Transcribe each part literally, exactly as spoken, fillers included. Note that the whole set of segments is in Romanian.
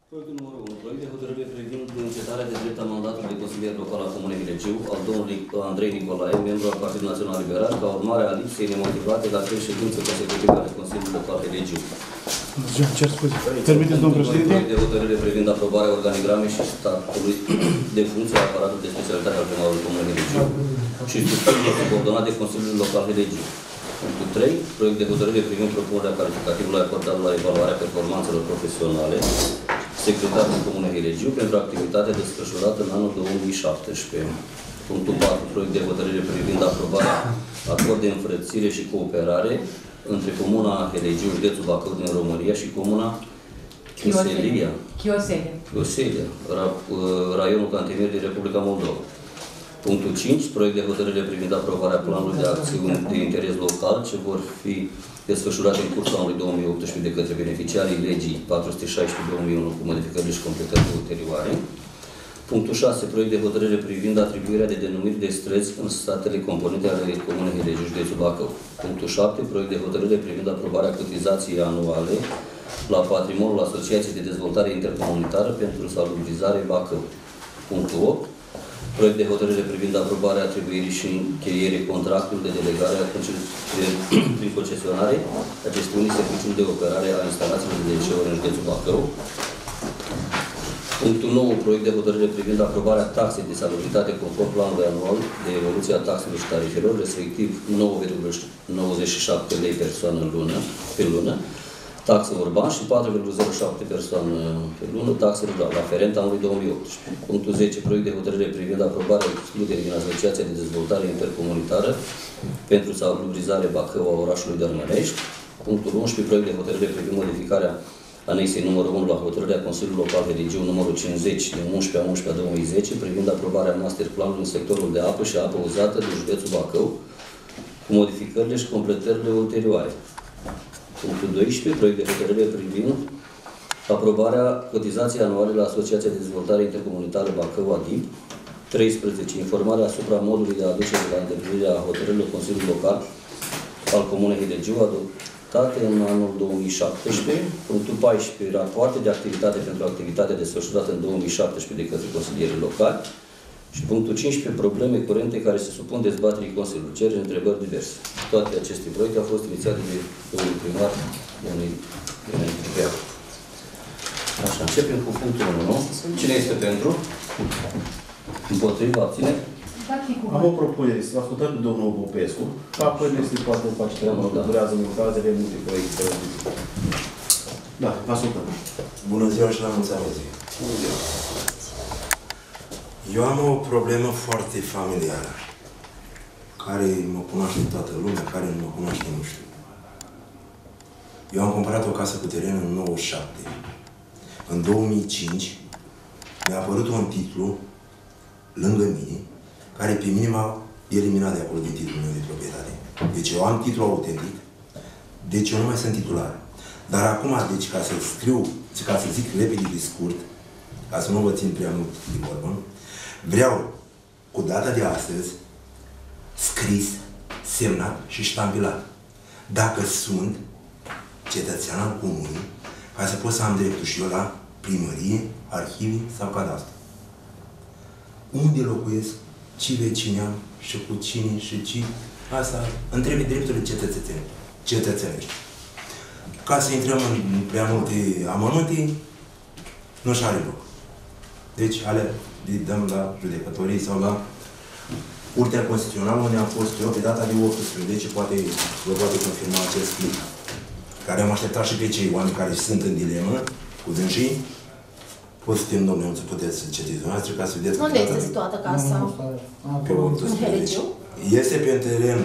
Proiectul numărul unu. Proiect de hotărâre privind încetarea de drept a mandatului de consilier local al Comunei Hilegiu al domnului Andrei Nicolae, membru al Partidului Național Liberal, ca urmare a lipsei nemotivate la trei ședințe consecutive ale Consiliului Local Hilegiu. Cer scuze. Permiteți, domnul președinte? Proiect de hotărâre privind aprobarea organigramei și statului de funcție a aparatului de specialitate al primarului Comunei Hilegiu și structurile subordonate de Consiliul Local Hilegiu. Punctul trei. Proiect de hotărâre privind propunerea calificativului acordat la evaluarea performanțelor profesionale secretarul Comunei Hilegiu pentru activitatea desfășurată în anul două mii șaptesprezece. Punctul patru. Proiect de hotărâre privind aprobarea acord de înfrățire și cooperare între Comuna Hilegiu, județul Bacău din România și Comuna Chioselia, Chioselia, Chioselia, ra, raionul Cantemir din Republica Moldova. Punctul cinci. Proiect de hotărâre privind aprobarea planului de acțiuni de interes local ce vor fi desfășurate în cursul anului două mii optsprezece de către beneficiarii legii patru sute șaisprezece două mii unu cu modificări și completări ulterioare. Punctul șase. Proiect de hotărâre privind atribuirea de denumiri de străzi în statele componente ale Comunei Hilegiu, județul Bacău. Punctul șapte. Proiect de hotărâre privind aprobarea cotizației anuale la patrimoniul Asociației de Dezvoltare Intercomunitară pentru salubrizare Bacău. Punctul opt. Proiect de hotărâre privind aprobarea atribuirii și încheierii contractului de delegare prin concesionare a gestiunii serviciului de operare a instalațiilor de deșeuri în județul Bacău. Punctul nouă. Proiect de hotărâre privind aprobarea taxei de salubritate conform planului anual de evoluție a taxelor și tarifelor, respectiv nouă virgulă nouăzeci și șapte lei persoană în lună, pe lună, taxă urban și patru virgulă zero șapte persoană pe lună, taxă rurală, aferent anului două mii optsprezece. Punctul zece. Proiect de hotărâre privind aprobarea excluderii din Asociația de Dezvoltare Intercomunitară pentru salubrizare Bacău a orașului Dărmănești. Punctul unsprezece. Proiect de hotărâre privind modificarea anexei numărul unu la hotărârea Consiliului Local Hilegiu numărul cincizeci din unsprezece a unsprezece a două mii zece privind aprobarea masterplanului în sectorul de apă și apă uzată din județul Bacău cu modificările și completările ulterioare. Punctul doisprezece. Proiect de hotărâre privind aprobarea cotizației anuale la Asociația de Dezvoltare Intercomunitară Bacău A D I B. treisprezece. Informarea asupra modului de aducere la îndeplinirea hotărârilor Consiliului Local al Comunei Hilegiu adoptate în anul două mii șaptesprezece. Punctul paisprezece. Rapoarte de activitate pentru activitatea desfășurată în două mii șaptesprezece de către consilierii locali. Și punctul cincisprezece. Probleme curente care se supun dezbaterii Consiliului. Cereri, întrebări diverse. Toate aceste proiecte au fost inițiate de domnul primar, domnul Ionel. Așa, începem cu punctul unu. Cine este pentru? Împotriva, abține? Am o propunere, să ascultăm pe domnul Popescu, apoi ne se poate face treaba, că durează mult, azi avem multe proiecte. Da, ascultăm. Bună ziua și la mulți ani. Bună ziua. Eu am o problemă foarte familiară, care mă cunoaște toată lumea, care nu mă cunoaște, nu știu. Eu am cumpărat o casă cu teren în nouăzeci și șapte. În două mii cinci mi-a apărut un titlu lângă mine, care pe mine m-a eliminat de acolo din titlul meu de proprietate. Deci eu am titlu autentic, deci eu nu mai sunt titular. Dar acum, deci ca să scriu, ca să zic repede de scurt, ca să nu vă țin prea mult de vorbă, vreau cu data de astăzi scris, semnat și ștampilat. Dacă sunt cetățean al comunii, ca să pot să am dreptul și eu la primărie, arhive sau cadastru. Unde locuiesc, ce vecini am și cu cine și ce, asta întrebe drepturile cetățenești. cetățenești. Ca să intrăm în prea multe amănunte, nu și are loc. Deci, ale dăm la judecătorii sau la Curtea Constituțională, unde am fost eu pe data de optsprezece, deci poate vă poate confirma acest clip. Care am așteptat și pe cei oameni care sunt în dilemă cu dânsii. Poți să timp, domnule, nu puteți să citiți dumneavoastră, ca să vedeți... Unde este situată casa? Pe optsprezece. Este pe un teren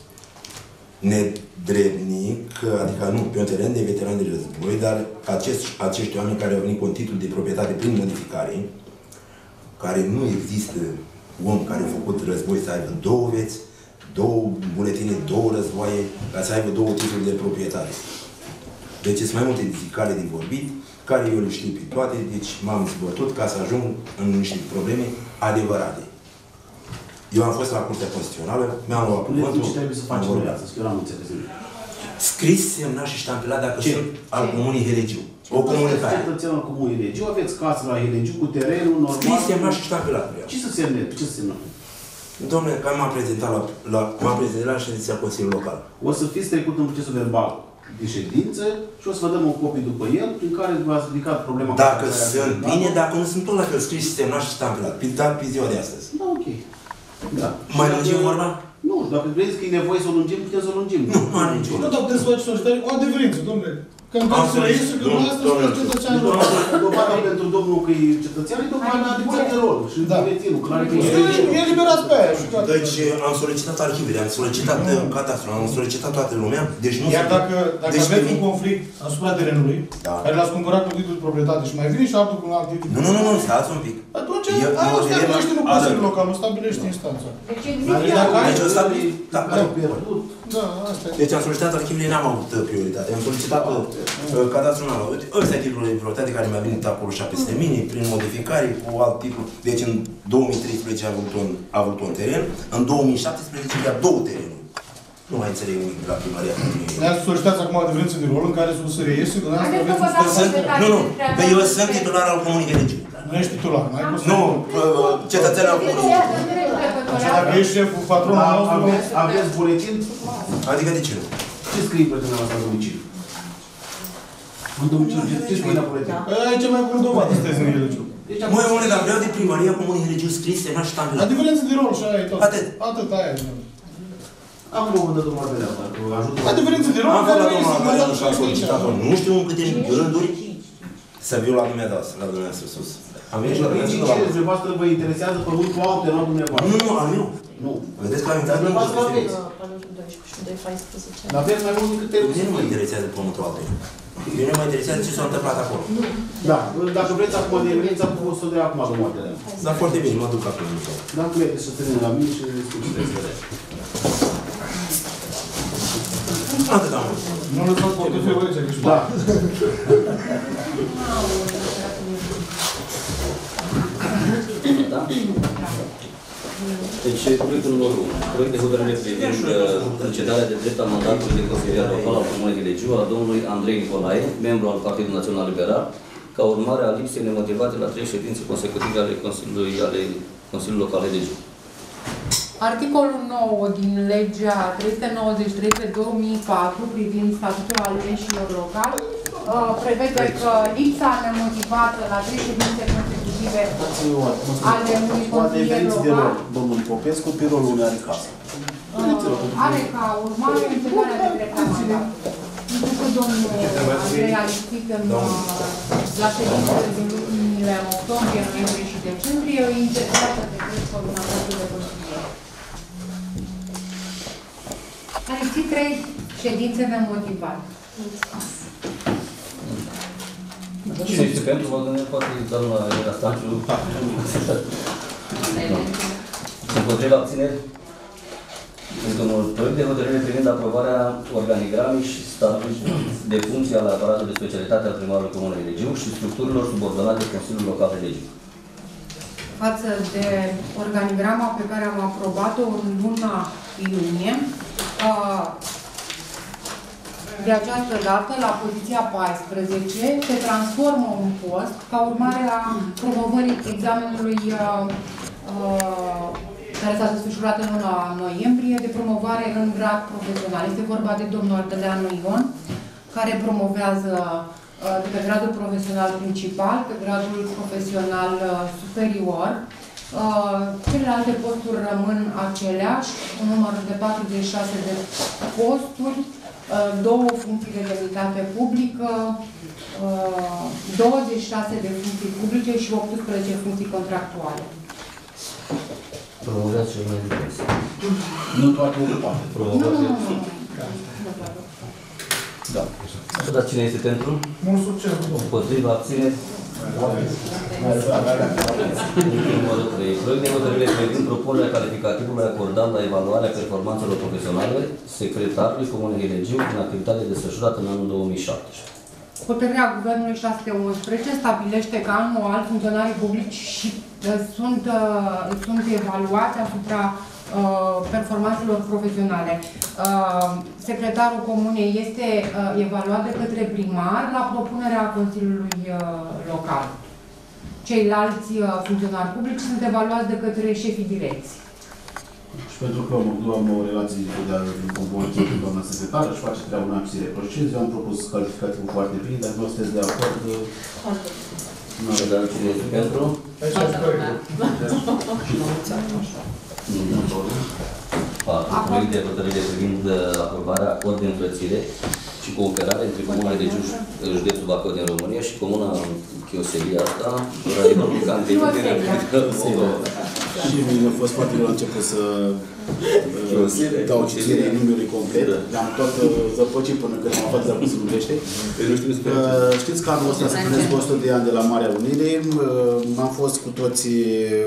nedrebnic, adică nu, pe un teren de veterani de război, dar acești, acești oameni care au venit cu un titlu de proprietate prin modificare, care nu există om care a făcut război să aibă două vieți, două buletine, două războaie, ca să aibă două titluri de proprietate. Deci sunt mai multe zicale de vorbit, care eu le știu pe toate, deci m-am zbătut ca să ajung în niște probleme adevărate. Eu am fost la Curtea Constituțională, mi-am luat cuvântul... Ce trebuie să facem noi astăzi? Că eu n-am înțeles. Scris, semnat și ștampilat dacă sunt al Comunii Hilegiu. O comunicare. Cetățean al Comunei Helegiu, aveți casă la Helegiu cu terenul normal. Scris, semnat și ștampilat. Ce să semne? Ce să semnă? Domnule, că m-am prezentat la, la, m-am prezentat la ședința Consiliului Local. O să fiți trecut în procesul verbal de ședință și o să vă dăm o copie după el, prin care v-ați ridicat problema. Dacă sunt bine, dacă nu sunt tot la fel scris, semnat și ștampilat. Pintat pe ziua de astăzi. Da, ok. Da. Mai lungim vorba? Nu, dacă vreți că e nevoie să o lungim, putem să o lungim. Nu, nu are nicio. Nu, dar puteți să faceți solicitare cu adeverință, domnule. Când Am să reiese că dumneavoastră sunteți cetățeanul lor. Dovada pentru domnul că e cetățean e dovada adevărat de rol. Și Da. buletinul, clar că E liberați pe aia și toate. Deci am solicitat arhivele, am solicitat catastrul, am solicitat toată lumea. Deci nu Iar dacă, dacă deci aveți pe un conflict asupra terenului, Da. care l-ați cumpărat cu titlul de proprietate și mai vine și altul cu un alt titlu. Nu, nu, nu, nu, stați un pic. Atunci, Eu- aia eu o stabilește nu vedem- Consiliul Adă. Local, o stabilește instanța. Deci Dacă ai- Deci o stabilit. Da, l-au pierdut. Da, asta e. Deci am solicitat arhivele, n-am avut uh, prioritate. Am solicitat uh, cadastrul național. Uite, ăsta e titlul de proprietate care mi-a venit acolo șaptesute mii, prin modificare, cu alt titlu. Deci în două mii treisprezece a avut un, a avut un teren, în două mii șaptesprezece avea două terenuri. Nu mai înțeleg nimic de la primăria. Ne-ați solicitat acum adeverință de rol în care să se reiese că dumneavoastră Haideți aveți să vă un dați statut. Sunt, nu, nu, că eu sunt titular al Comunei Helegiu. Nu ești titular, n-ai cum să... Nu, uh, cetățean al Comunei. Și dacă ești șeful, patronul Da, nostru... aveți, aveți buletin? Adică de ce nu? Ce scrie pe dumneavoastră la domiciliu? În domiciliu, ce scrie la buletin? Aia e cea mai bună dovadă, sunteți în Helegiu. Deci, Măi, omule, dar vreau de primăria Comunei Helegiu scris, semnat și ștampilat. Adeverință de rol și aia e tot. Atât. Atât, aia e. acum o văd domnul Ardelea, dacă ajută. Adeverință de rol Am în fost care la reiese domnul mandatul Ardelea și am și solicitat-o. aici. Nu știu în câte rânduri să viu la dumneavoastră, la dumneavoastră sus. Am venit și la Deci, dumneavoastră. ce dumneavoastră vă interesează pământul alt terenul dumneavoastră? Nu, nu, al meu. Nu. Vedeți că am intrat în Dumneavoastră aveți. Dar aveți mai mult decât Mine nu mă terenul. interesează pământul altuia. Mine mă interesează ce s-a întâmplat acolo. Da, dacă vreți acum de evidență, o să dea acum domnul Ardelea. Dar foarte bine, mă duc acum. Dacă vreți să termin la mine și discutăm. Atât am văzut. Nu lăsați portofelul aici, că știu. Da. Da? Deci, proiectul numărul unu. Proiect de hotărâre privind concedarea de drept a mandatului de consilier local al Comunei Helegiu a domnului Andrei Nicolae, membru al Partidului Național Liberal, ca urmare a lipsei nemotivate la trei ședințe consecutive ale Consiliului, ale Consiliului Local Helegiu. Articolul nouă din legea trei sute nouăzeci și trei pe două mii patru privind statutul aleșilor locali uh, prevede că lipsa nemotivată la trei ședințe consecutive ale unui consilier local Domnul Popescu, pirolul unui are casă. uh, are ca urmare încetarea de drept la mandat. Pentru că domnul Andrei a lipsit în, uh, la ședințele din lunile octombrie, noiembrie și decembrie, o încetare de drept coordonatorii de consilier. A lipsit trei ședințe nemotivate. Cine este pentru, vă gândesc, poate doamna Era Stanciu. Împotriva abțineri? Este un proiect de hotărâre privind aprobarea organigramei și statului de funcție al aparatului de specialitate al primarului Comunei Helegiu și structurilor subordonate Consiliului Local Helegiu. Față de organigrama pe care am aprobat-o în luna iunie, de această dată, la poziția paisprezece, se transformă un post ca urmare a promovării examenului care s-a desfășurat în luna noiembrie de promovare în grad profesional. Este vorba de domnul Ardeleanu Ion, care promovează de pe gradul profesional principal, pe gradul profesional superior. Celelalte posturi rămân aceleași, un număr de patruzeci și șase de posturi, două funcții de demnitate publică, douăzeci și șase de funcții publice și optsprezece funcții contractuale. Promovează cel mai interes. Nu toate ocupate. Promovează. Da. Dar cine este pentru? Mult succes, domnule. Împotriva abțineri? Proiect de hotărâre privind propunerea calificativului acordat la evaluarea performanțelor profesionale secretarului Comunei Helegiu în activitate desfășurată în anul două mii șaptesprezece. Hotărârea Guvernului șase sute unsprezece stabilește că anual funcționarii publici și, uh, sunt, uh, sunt evaluați asupra uh, performanțelor profesionale. Uh, secretarul comunei este uh, evaluat de către primar la propunerea Consiliului uh, Local. Ceilalți uh, funcționari publici sunt evaluați de către șefii direcții. Și pentru că nu am o relație de componență cu doamna secretară, își face treaba în și se reproșeze, eu am propus calificativul foarte bine, dar nu sunteți de acord. Nu am dat cine este pentru. patru. Proiect de hotărâre privind aprobarea acord de înfrățire și cooperare între Comuna de Giuș, județul Bacău din România și Comuna Chioselia asta, raionul Cantenii din Republica Moldova. Și mi-a fost foarte greu la început să dau citire numelui complet. Am tot zăpăcit până când am aflat cum se numește. Știți că anul ăsta se prindesc o sută de ani de la Marea Unire. Am fost cu toții,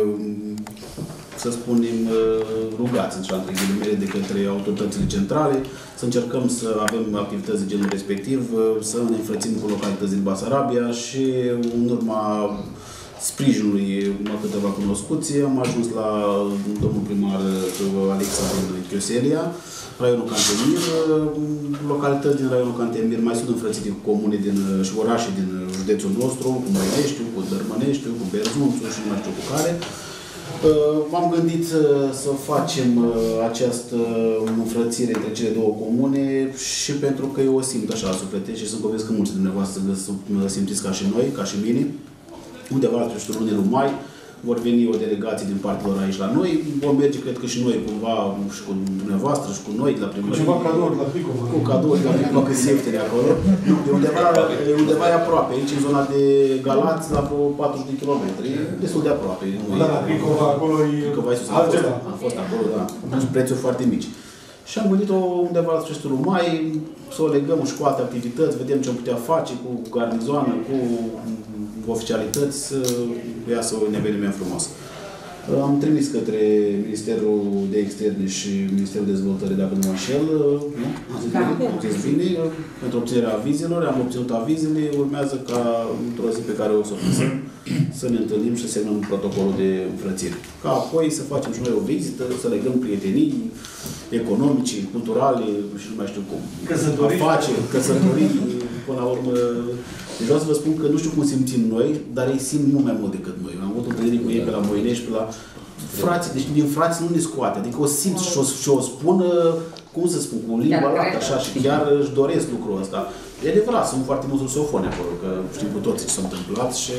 să spunem, rugați, între ghilimele, de către autoritățile centrale, să încercăm să avem activități de genul respectiv, să ne înfrățim cu localități din Basarabia și în urma sprijinului a câteva cunoscuți, am ajuns la domnul primar Alexa din Chioselia, raionul Cantemir, localități din raionul Cantemir, mai sunt înfrățite cu comune din, și orașe din județul nostru, cu Măineștiu, cu Dărmăneștiu, cu Berzunțu și nu mai știu cu care. M-am gândit să facem această înfrățire între cele două comune și pentru că eu o simt așa sufletesc și sunt convins că mulți dintre dumneavoastră simțiți ca și noi, ca și mine. Undeva la sfârșitul lunii lui mai vor veni o delegație din partea lor aici la noi. Vom merge, cred că și noi, cumva, și cu dumneavoatră și cu noi, la primărie. Cu ceva cadouri la Picova. Cu cadouri la Picova, că se ieftine acolo. De undeva, undeva e aproape, aici, în zona de Galați, la vreo patruzeci de kilometri. Destul de aproape. Da, la Picova, acolo e altceva. Am fost acolo, da. Cu prețuri foarte mici. Și am gândit-o undeva la sfârșitul lui mai, să o legăm și cu alte activități, vedem ce am putea face cu garnizoană, cu oficialități, să iasă un eveniment frumos. Am trimis către Ministerul de Externe și Ministerul Dezvoltării, dacă nu mă înșel, nu? Am zis bine? Am zis bine, pentru obținerea vizelor, am obținut avizele, urmează ca într-o zi pe care o să o fixăm, să ne întâlnim și să semnăm protocolul de înfrățire. Ca apoi să facem și noi o vizită, să legăm prietenii economice, culturale și nu mai știu cum. Căsătorii. Afaceri, căsătorii, până la urmă. Deci vreau să vă spun că nu știu cum simțim noi, dar ei simt mult mai mult decât noi. Am avut întâlniri cu ei pe la Moinești, pe la frații, deci din frații nu ne scoate. Adică o simt și o, și o spun, cum să spun, cu limba lată, așa, și chiar își doresc lucrul ăsta. E adevărat, sunt foarte mulți rusofoni acolo, că știm cu toții ce s-a întâmplat și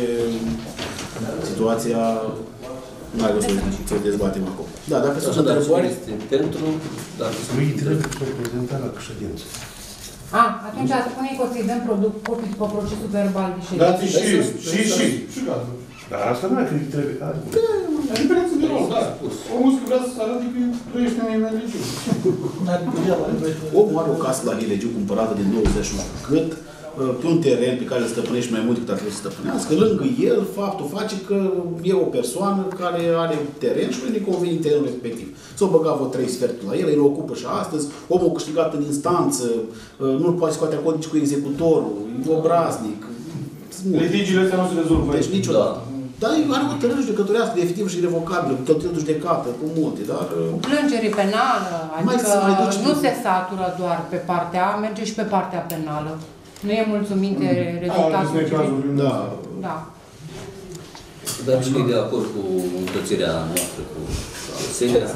situația nu are rost să o dezbatem acum. Da, dacă sunt întrebări... Pentru... Dacă sunt reprezentarea la ședință. A, atunci spune-i că o să-i dăm copii după procesul verbal de ședință. Dați și, și, și, și gata. Dar asta nu e că trebuie. Da, diferență de rol, da. Omul vrea să arate că trăiește în Hilegiu. Omul are o casă la Hilegiu cumpărată din douăzeci și unu cât, pe un teren pe care îl stăpânești mai mult decât ar trebui să stăpânească. Lângă el, faptul face că e o persoană care are teren și nu-i convine terenul respectiv. S-o băga vreo trei sferturi la el, îl ocupă și astăzi, omul câștigat în instanță, nu-l poate scoate acolo nici cu executorul, e obraznic. Litigiile astea nu se rezolvă. Deci niciodată. Dar are o hotărâre judecătorească definitivă și irrevocabilă, cu cheltuieli de judecată, cu multe, dar... Plângere penală, adică mai duci nu tu. se satură doar pe partea, merge și pe partea penală. Nu e mulțumit de rezultatul cazuri, da. Da. Dar cine e de acord cu înfrățirea noastră, cu Selia?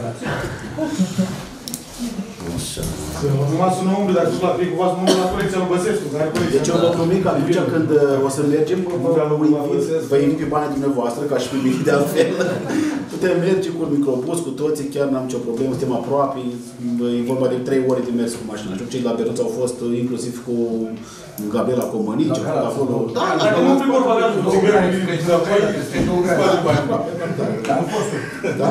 Așa. Numai să nu umble, dacă tu la Picova, să nu umble la colecția lui Băsescu, care are colecția. Deci eu vă promit că atunci când o să mergem, vă invit pe banii dumneavoastră, ca și pe mine de altfel. Putem merge cu un microbus, cu toții, chiar n-am nicio problemă, suntem aproape, e vorba de trei ore de mers cu mașina. Știu, cei de la Beruț au fost inclusiv cu Gabriela Comănici, au fost acolo. Da, dacă nu primor părează cu țigări, am fost. Da,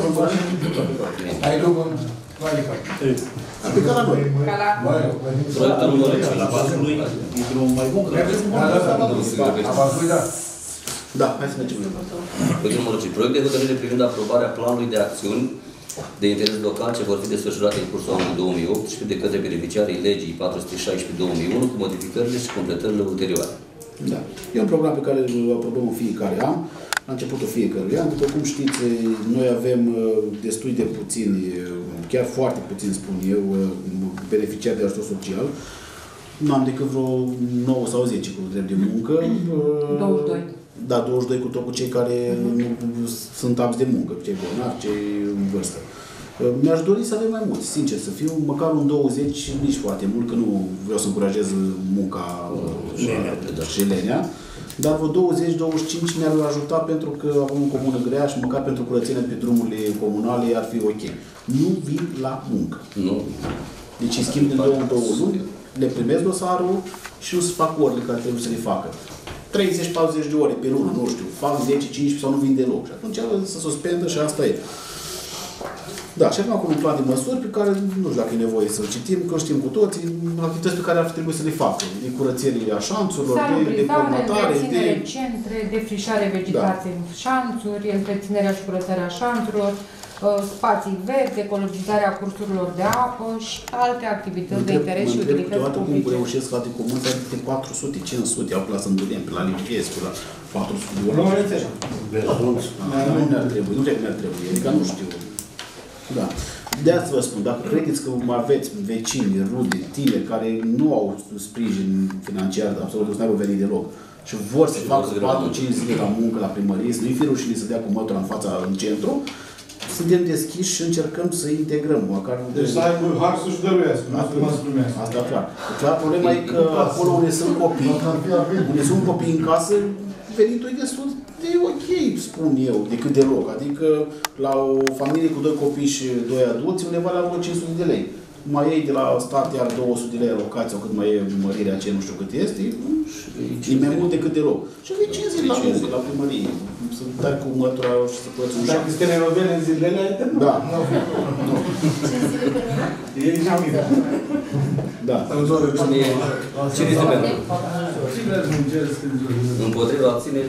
ai dubă? pe care la noi. Proiectul numărul cinci. La bazul lui e drumul mai bun. Da, hai să mergem. Proiectul numărul cinci. Proiect de hotărâre privind aprobarea planului de acțiuni de interes local ce vor fi desfășurate în cursul anului două mii optsprezece de către beneficiarii legii patru sute șaisprezece două mii unu cu modificările și completările ulterioare. Da. E un program pe care îl aprobăm în fiecare an. la începutul fiecărui an. După cum știți, noi avem destui de puțini, chiar foarte puțini, spun eu, beneficiari de ajutor social. Nu am decât vreo nouă sau zece cu drept de muncă. douăzeci și doi. Da, douăzeci și doi cu tot cu cei care nu sunt abți de muncă, cei bolnavi, cei în vârstă. Mi-aș dori să avem mai mulți, sincer să fiu, măcar un douăzeci, nici foarte mult, că nu vreau să încurajez munca și lenea, dar vreo douăzeci douăzeci și cinci ne-ar ajuta pentru că avem o comună grea și măcar pentru curățenia pe drumurile comunale ar fi ok. Nu vin la muncă. Nu. Deci îi schimb de două în două luni, le primesc dosarul și nu se fac orele care trebuie să le facă. treizeci patruzeci de ore pe lună, nu știu, fac zece cincisprezece sau nu vin deloc. Și atunci se suspendă și asta e. Da, și avem acum un plan de măsuri pe care nu știu dacă e nevoie să-l citim, că știm cu toții, activități pe care ar trebui să le facă. De curățenie a șanțurilor, de, de formatare, de... centre, defrișare vegetației în șanțuri, întreținerea și curățarea șanțurilor, spații verzi, ecologizarea cursurilor de apă și alte activități de interes și utilități publice. Cum reușesc alte comuni să de patru sute, cinci sute, au la Sândurien, pe la Liviescu, la patru sute de ori. Nu rețești. Nu ne-ar trebui, nu ne-ar trebui, adică nu știu. Da. De asta vă spun, dacă credeți că aveți vecini, rude, tineri care nu au sprijin financiar, absolut nu au venit deloc, și vor să facă patru cinci zile la muncă, la primărie, să nu-i fie rușine să dea cu mătura în fața în centru, suntem deschiși și încercăm să integrăm. Măcar deci să aibă har să-și dăruiască, nu să mă primească. Asta clar. Clar, problema e că acolo unde sunt copii, unde sunt copii în casă, venitul e destul de ok, spun eu, decât deloc. Adică la o familie cu doi copii și doi adulți, undeva la vreo cinci sute de lei. Mai iei de la stat iar două sute de lei alocație, sau cât mai e mărirea aceea, nu știu cât este, e mai mult decât deloc. Și vei cincizeci la muncă, la primărie. Să dai cu mătura și să plăți un șap. Dacă este renovele în zilele aia, te Da. E nici mică. Da. Cine este pentru? Împotriva abțineri?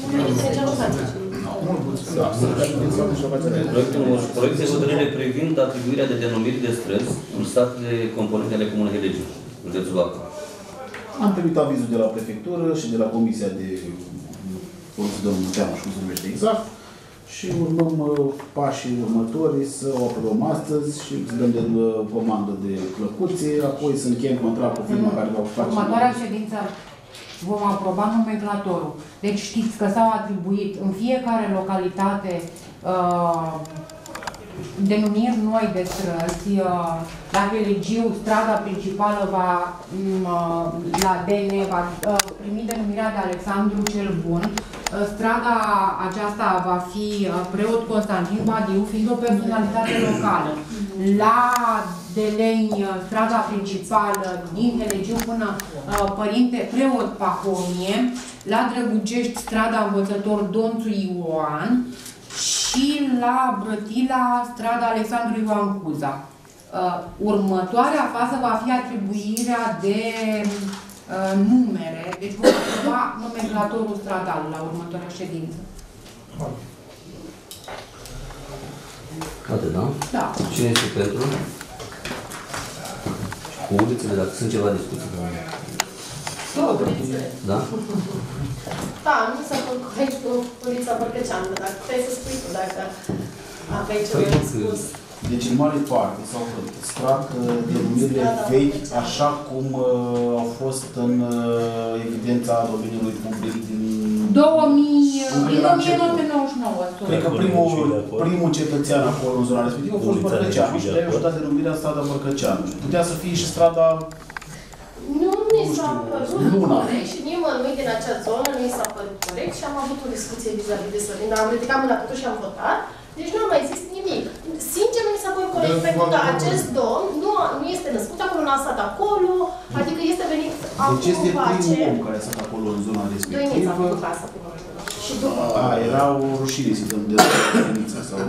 Proiect de hotărâre privind atribuirea de denumiri de străzi în statele componente ale Comunei Helegiu, județul Bacău. Am primit avizul de la prefectură și de la Comisia de Poliție de Munteanu, și cum se numește exact, și urmăm pașii următori să o aprobăm astăzi și să dăm de comandă de clăcuțe, apoi să încheiem contract cu firma care va face. Următoarea ședință vom aproba nomenclatorul. Deci știți că s-au atribuit în fiecare localitate uh, denumiri noi de străzi. Uh, la Helegiu, strada principală va, uh, la D N va uh, primi denumirea de Alexandru cel Bun. Uh, strada aceasta va fi uh, preot Constantin Badiu, fiind o personalitate locală. La Deleni, strada principală din Helegiu până uh, Părinte Preot Pahomie, la Drăgucești, strada Învățător Donțu Ioan și la Brătila, strada Alexandru Ioan Cuza. Uh, următoarea fază va fi atribuirea de uh, numere, deci vom aproba nomenclatorul stradal la următoarea ședință. Atât, da? Da. Cine este pentru? Cu ulițele, dacă sunt ceva discuții. Da? Da, nu s-a făcut aici cu ulița Bărcăceanu, dar puteai să spui tu dacă aveai ceva de spus. Deci, în mare parte, s-au păstrat denumirile vechi, așa cum uh, au fost în uh, evidența domeniului public din două mii nouă sute nouăzeci și nouă. Cred că primul, primul cetățean acolo în zona respectivă a fost Bărcăceanu și de-aia a dat denumirea strada Bărcăceanu. Putea să fie și strada... Nu mi s-a părut corect și nimănui din acea zonă nu mi s-a părut corect și am avut o discuție vis-a-vis de Sorin, dar am ridicat mâna totuși și am votat. Deci nu a mai zis nimic. Sincer, nu mi s-a părut corect, pentru că acest domn nu, nu este născut acolo, nu a stat acolo, adică este venit acum Deci este face... primul om care a stat acolo în zona respectivă. Doi s-a făcut asta pe urmă. Și după... A, era o rușine să dăm de Dăinița sau...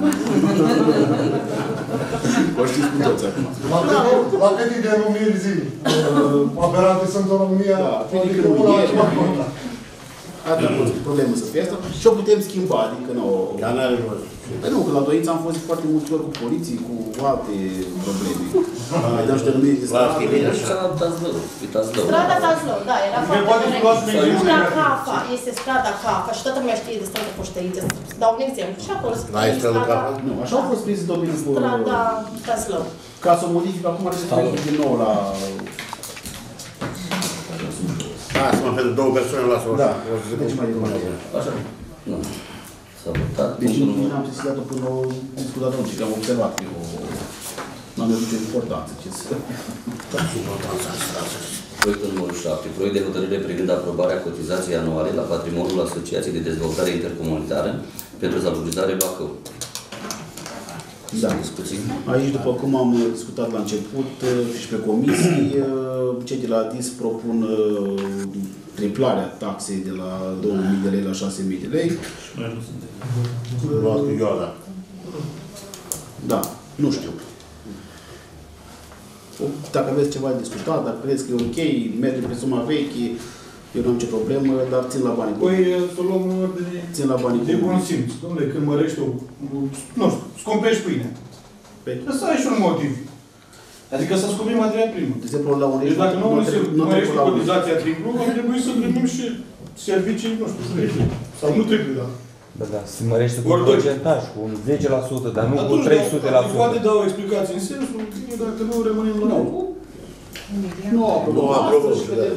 O știți cu toți acum. La câte denumiri zi? Aberante sunt în România? Da, adică nu e. Asta problemă să fie asta. Și o putem schimba, adică nu... Dar n-are rost. Păi nu, că la Doința am fost foarte multe ori cu poliții, cu alte probleme. Mai dăm și de numiri de stradă. Strada Tazlău, da, era foarte corect. Strada Cafa, este strada Cafa și toată lumea știe de strada Poștăriță. Să dau un exemplu. Și acolo se la strada... Nu, așa au fost prins domnul cu... Strada Tazlău. Ca să o modific acum ar trebui din nou la... Da, să mă pentru două persoane la soare. Da, deci mai departe. Așa. Nu. S-a votat. Deci nu am sesizat-o până o discutat atunci, că am observat că n-am eu nicio importanță. Proiectul numărul șapte. Proiect de hotărâre privind aprobarea cotizației anuale la patrimoniul Asociației de Dezvoltare Intercomunitară pentru salubrizare Bacău. Da. Aici, după cum am discutat la început și pe comisii, cei de la A D I S propun triplarea taxei de la două mii de lei la șase mii de lei. Da, nu știu. Dacă aveți ceva de discutat, dacă credeți că e ok, merge pe suma veche, eu nu am ce problemă, dar țin la banii. Păi să luăm ordine țin la banii de bun simț. Dom'le, când mărești o, nu știu, scumpești pâine. Asta ai și un motiv. Adică să scumpim materia primă. De exemplu, la un deci dacă nu mărești cotizația triplu, va trebui să primim și servicii, nu știu, triplu. Sau nu triplu, da. Da, da, se mărește cu un procentaj, cu un zece la sută, dar nu cu trei sute la sută. Poate dau o explicație în sensul, dacă nu rămânem la... Nu, nu aprobăm.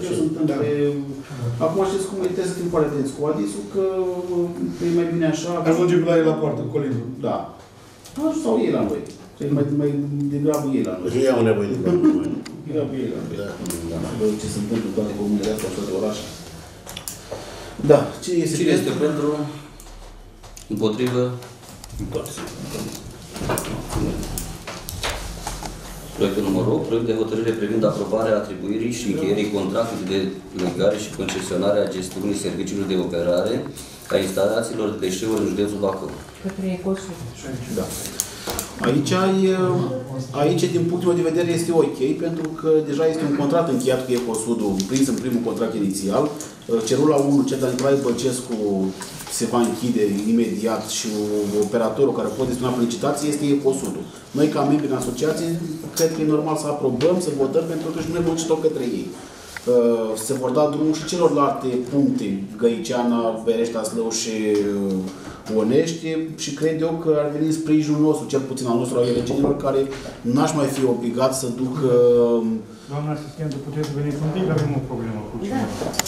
Acum știți cum trebuie să fim foarte atenți cu A D I S-ul, că e mai bine așa... Ajungem la ei la poartă, colindul. Da. Sau ei la noi. Mai, mai degrabă ei la noi. Deci ei au nevoie de bani. Degrabă ei la noi. Da. Ce se întâmplă toate comunele astea, toate orașe. Da. Cine este, Cine este pentru? Împotrivă? Proiectul numărul opt. Proiect de hotărâre privind aprobarea atribuirii și încheierii contractului de legare și concesionare a gestiunii serviciilor de operare a instalațiilor de deșeuri în județul Bacău. Către Ecosud. Da. Aici, aici, din punctul meu de vedere, este ok, pentru că deja este un contract încheiat cu Ecosudul, prins în primul contract inițial. Cerula unu, cel de Nicolae Băcescu, se va închide imediat și operatorul care poate gestiona pe licitație este Ecosudul. Noi, ca membri în asociație, cred că e normal să aprobăm, să votăm, pentru că noi vom tot către ei. Se vor da drumul și celorlalte puncte, Găiceana, Berești, Aslău și Onești, și cred eu că ar veni sprijinul nostru, cel puțin al nostru, al regenilor, care n-aș mai fi obligat să ducă... Doamna asistentă, puteți veni un pic, avem o problemă cu cineva.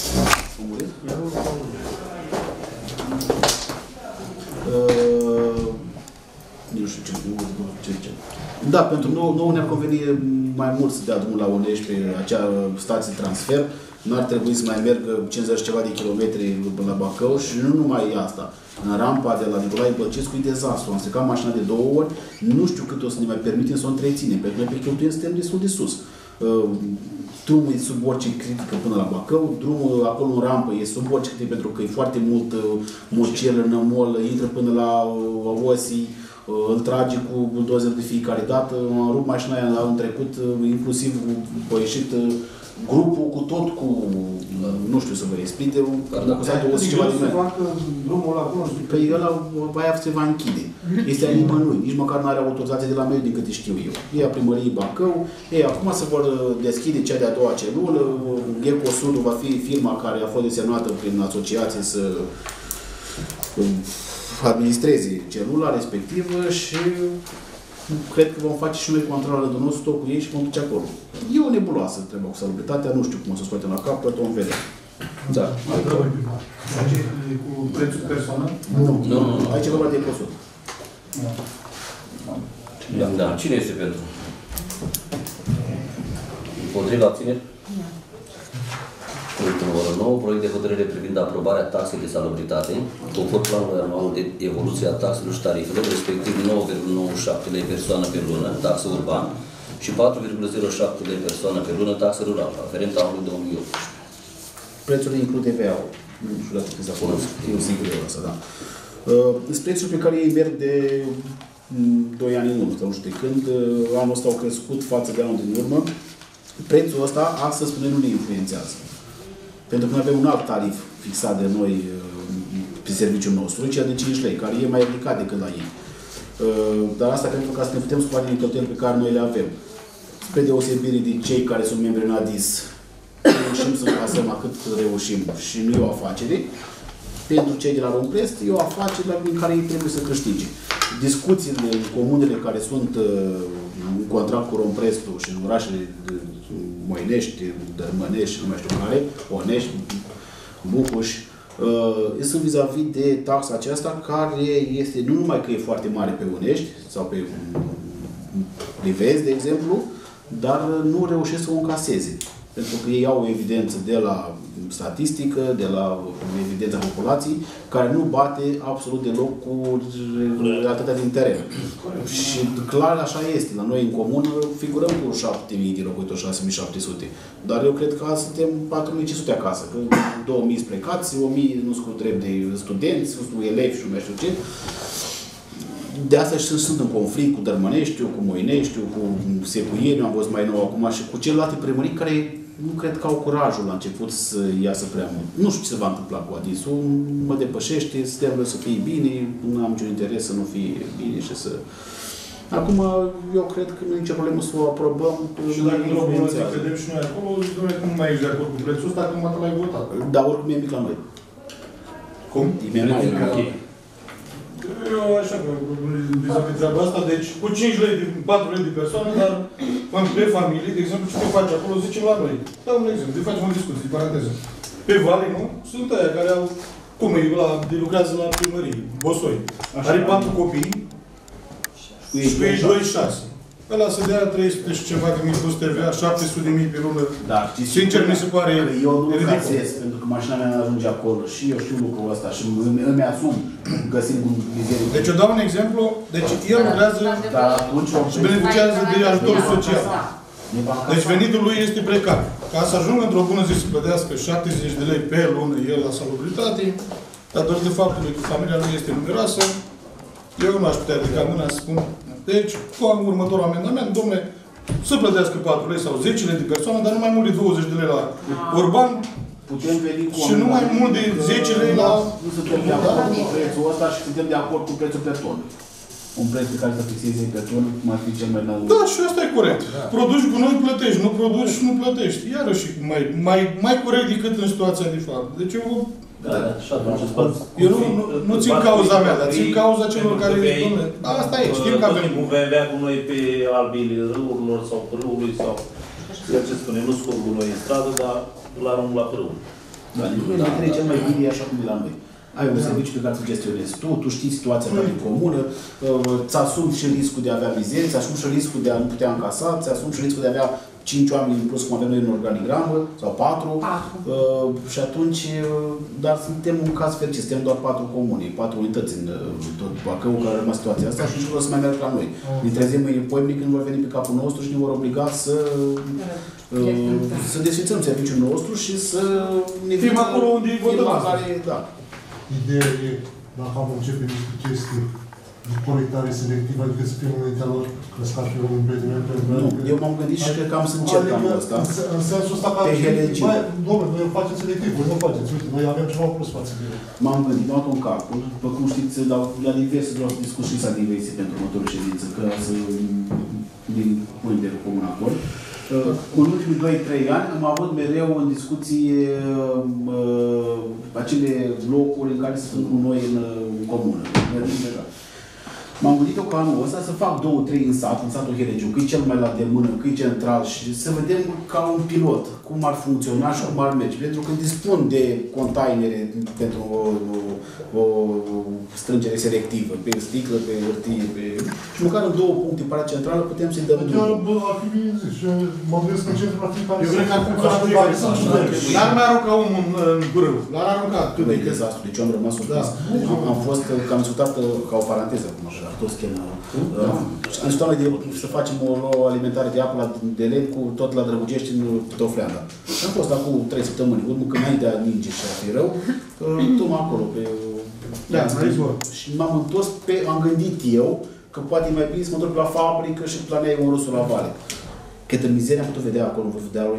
Nu știu ce, ce, ce. Da, pentru noi, nouă ne-ar conveni mai mult să dea drumul la Onești pe acea stație de transfer. N-ar trebui să mai meargă cincizeci ceva de kilometri până la Bacău și nu numai asta. În rampa de la Nicolae Băcescu e dezastru. Am stricat mașina de două ori, nu știu cât o să ne mai permitem să o întreținem, pentru că noi pe cheltuieli suntem destul de sus. Drumul e sub orice critică până la Bacău, drumul acolo în rampă e sub orice critică pentru că e foarte mult mocel, nămol, intră până la Osii, îl trage cu buldozer de fiecare dată. Am rupt mașina aia anul trecut, inclusiv a ieșit grupul cu tot cu, nu știu să vă explice, am acuzat o ceva de mine. Păi ăla aia se va închide. Este a nimănui, nici măcar nu are autorizație de la mediu, din câte știu eu. Ei a primăriei Bacău, ei acum se vor deschide cea de-a doua celulă, Ecosudul va fi firma care a fost desemnată prin asociație să administreze celula respectivă și cred că vom face și noi controlul de nostru tot cu ei și vom duce acolo. E o nebuloasă treaba cu salubritatea, nu știu cum o să scoatem la capăt, vom vedea. Da. Cu prețul personal? Nu, nu, nu. Aici e vorba de Ecosud. Da, da. Cine este pentru? Împotriva abțineri? Proiectul numărul nouă, proiect de hotărâre privind aprobarea taxei de salubritate, conform planului anual de evoluție a taxelor și tarifelor, respectiv nouă virgulă nouăzeci și șapte lei persoană pe lună, taxă urbană, și patru virgulă zero șapte lei persoană pe lună, taxă rurală, aferent anului două mii optsprezece. Prețul includ T V A-ul. Nu știu dacă știți acolo, eu sigur eu asta, da. Sunt prețuri pe care ei merg de doi ani în urmă, sau nu știu de când. Anul ăsta au crescut față de anul din urmă. Prețul ăsta, astăzi, până nu ne influențează. Pentru că noi avem un alt tarif fixat de noi pe serviciul nostru, cel de cinci lei, care e mai ridicat decât la ei. Dar asta pentru ca să ne putem scoate din cheltuieli pe care noi le avem. Spre deosebire de cei care sunt membri în A D I S, reușim să încasăm cât reușim și nu e o afacere. Pentru cei de la Romprest, e o afacere din care ei trebuie să câștige. Discuțiile în comunele care sunt în contract cu Romprestul și în orașele Moinești, Dărmănești, nu mai știu care, Onești, Bucuș, sunt vis-a-vis de taxa aceasta, care este nu numai că e foarte mare pe Unești sau pe Livezi, de exemplu, dar nu reușesc să o încaseze. Pentru că ei au o evidență de la statistică, de la evidența populației, care nu bate absolut deloc cu realitatea din teren. Și clar așa este. La noi în comună figurăm cu șapte mii de locuitori, șase mii șapte sute. Dar eu cred că suntem patru mii cinci sute acasă. Că două mii sunt plecați, o mie nu sunt cu drept de studenți, sunt cu elevi și nu mai știu ce. De asta și sunt în conflict cu Dărmăneștiu, cu Moineștiu, cu Secuieniu, am văzut mai nou acum, și cu celelalte primării care nu cred că au curajul la început să iasă prea mult. Nu știu ce se va întâmpla cu A D I S-ul, mă depășește, sistemul să fie bine, nu am niciun interes să nu fie bine și să... Acum, eu cred că nu e nicio problemă să o aprobăm. Și dacă nu o bună să credem și noi acolo, zic, dom'le, cum mai ești de acord cu prețul ăsta, cum atât l-ai votat? Dar oricum e mic la noi. Cum? E mai mare. Eu așa, vis-a-vis treaba asta, deci cu cinci lei, patru lei de persoană, dar pe familie, de exemplu, ce te faci acolo, zicem la noi. Dau un exemplu, de facem o discuție, de paranteză. Pe Vale, nu? Sunt aia care au, cum e, la, de lucrează la primărie, Bosoi. Așa, are patru copii și pe ei doi șase. Ăla să dea trei sute și ceva de mii plus T V A, șapte sute de mii pe lună. Da, sincer, mi se pare eu nu încasez, pentru că mașina mea ajunge acolo și eu știu lucrul ăsta și îmi, îmi asum găsind un mizerii. Deci eu dau un exemplu, deci el lucrează și beneficiază de ajutor social. Deci venitul lui este precar. Ca să ajungă într-o bună zi să plătească șaptezeci de lei pe lună el la salubritate, datorită faptului că familia lui este numeroasă, eu nu aș putea ridica mâna să spun. Deci, cu următorul amendament, dom'le, să plătească patru lei sau zece lei de persoană, dar nu mai mult de douăzeci de lei la urban și nu mai mult de zece lei la... Nu suntem de acord cu prețul ăsta și suntem de acord cu prețul pe tonă. Un preț pe care să fixeze pe tonă, cum ar fi cel mai înalt. Da, și asta e corect. Produci cu noi, plătești. Nu produci, nu plătești. Iarăși, mai, mai, mai corect decât în situația de fapt. Deci eu... Da, da, și atunci eu nu, nu, nu țin cauza mea, dar țin cauza celor care zic, dom'le, asta e, știm că avem... Nu vei avea cu noi pe albii râurilor sau râului sau... Ceea ce spune, nu scot cu noi în stradă, dar îl arunc la râu. Da, din noi la tine cel mai bine e așa cum e la noi. Ai un serviciu pe care să gestionezi tu, tu știi situația ta din comună, îți asumi și riscul de a avea mizerie, îți asumi și riscul de a nu putea încasa, îți asumi și riscul de a avea cinci oameni în plus, cum avem noi în organigramă, sau patru. Uh, și atunci, uh, dar suntem un caz fericit, suntem doar patru comuni, patru unități în uh, tot Bacău, care a rămas situația asta și nu vor să mai merg la noi. Ne trezim mâine poimnic când vor veni pe capul nostru și ne vor obliga să uh, să desfințăm serviciul nostru și să ne fim acolo unde e votăm. Da. Ideea e, dacă am începe niște chestii de colectare selectivă, adică să fie unitatea lor, că s-ar fi un impediment pentru... Nu, eu m-am gândit și cred că am să încerc anul ăsta. În sensul ăsta că... Băi, domnule, noi îl facem selectiv, voi nu o faceți. Uite, noi avem ceva plus față de el. M-am gândit, m-am luat un calcul. După cum știți, la diverse vreau să discut și s-a diverse pentru următorul ședință, că să din punem de comun acord. În ultimii doi trei ani am avut mereu în discuție uh, acele locuri în care să sunt cu noi în, în comună. M-am gândit eu ca anul ăsta să fac două, trei în sat, în satul Heregiu, că e cel mai la demână, că e central și să vedem ca un pilot cum ar funcționa și cum ar merge. Pentru că dispun de containere pentru o, o, o strângere selectivă, pe sticlă, pe hârtie, pe... și măcar în două puncte în partea centrală putem să-i dăm drumul. Ar fi bine zis. Și mă gândesc în centru la fiecare... Eu cred că acum că la fiecare n-ar mai arunca omul în brâu. L-ar arunca. Cât de dezastru. Deci eu am rămas surprins. Am fost, că am discutat ca o paranteză, cum așa, toți chem. Am discutat de să facem o alimentare de apă de lemn cu tot la Drăgugești în Tofleanda. Am fost acum trei săptămâni, urmă că înainte a ninge și a fi rău, tot acolo, pe... Da, și m-am întors pe, am gândit eu, că poate e mai bine să mă întorc la fabrică și planeai un rusul la vale. Câtă mizerie am putut vedea acolo în vârful dealului.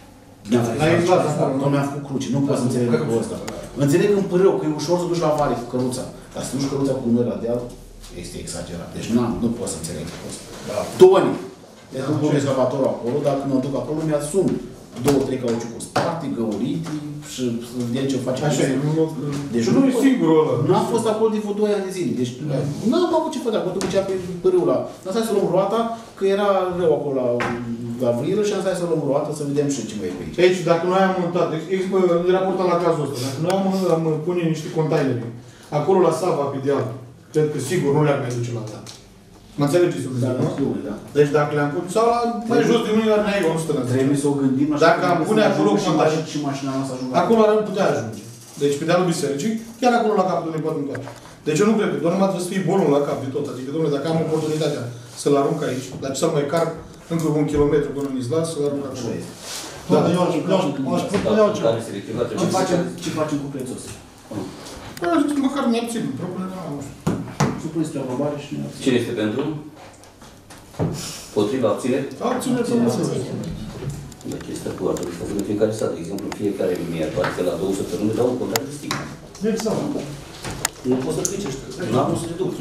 Nu mi-am făcut cruce, nu pot să înțeleg lucrul ăsta. Înțeleg în pârâu, că e ușor să duci la vale cu căruța, dar să duci căruța cu noi la deal, este exagerat. Deci nu, nu pot să înțeleg că fost. Toni, le duc un excavator acolo, dacă mă duc acolo, mi-asum două, trei cauciucuri sparte, găurite și să vedem ce face. Așa e. Deci nu e singurul ăla. N-am fost acolo de vreo doi ani de zile. Deci n-am avut ce făcea. Mă ducea pe râul ăla. Am stat să luăm roata, că era rău acolo la, la vrilă și am stat să luăm roata să vedem și ce mai e pe aici. Deci, dacă noi am montat, deci, ne raportăm la cazul ăsta, dacă noi am, am pune niște containere acolo la Sava, pe deal, cred că sigur nu le-ar mai duce la dată. Mă înțelegeți ce da, nu? Da. Deci dacă le-am pus, sau la mai jos de mâine, n-ai o sută. Trebuie să o gândim așa. Dacă am pune acolo containere, și mașina noastră ajungă. Acolo ar putea ajunge. Deci pe dealul bisericii, chiar acolo la capul ne poate întoarce. Deci eu nu cred că doar numai trebuie să fie bolul la cap de tot. Adică, domnule, dacă am oportunitatea să-l arunc aici, dar ce să mai carc încă un kilometru până în Islas, să-l arunc acolo. Da, eu aș propunea ceva. Ce facem cu prețul ăsta? Măcar ne abținem, propunerea mea, nu știu. Supuneți pe aprobare și ne abținem. Cine este pentru? Potriva abține? Abține, abține. Deci este cu ar trebui să în fiecare stat. De exemplu, fiecare mie, poate la două săptămâni dau un contract de sticlă. Exact. Nu poți să cricești. Nu am să te duc.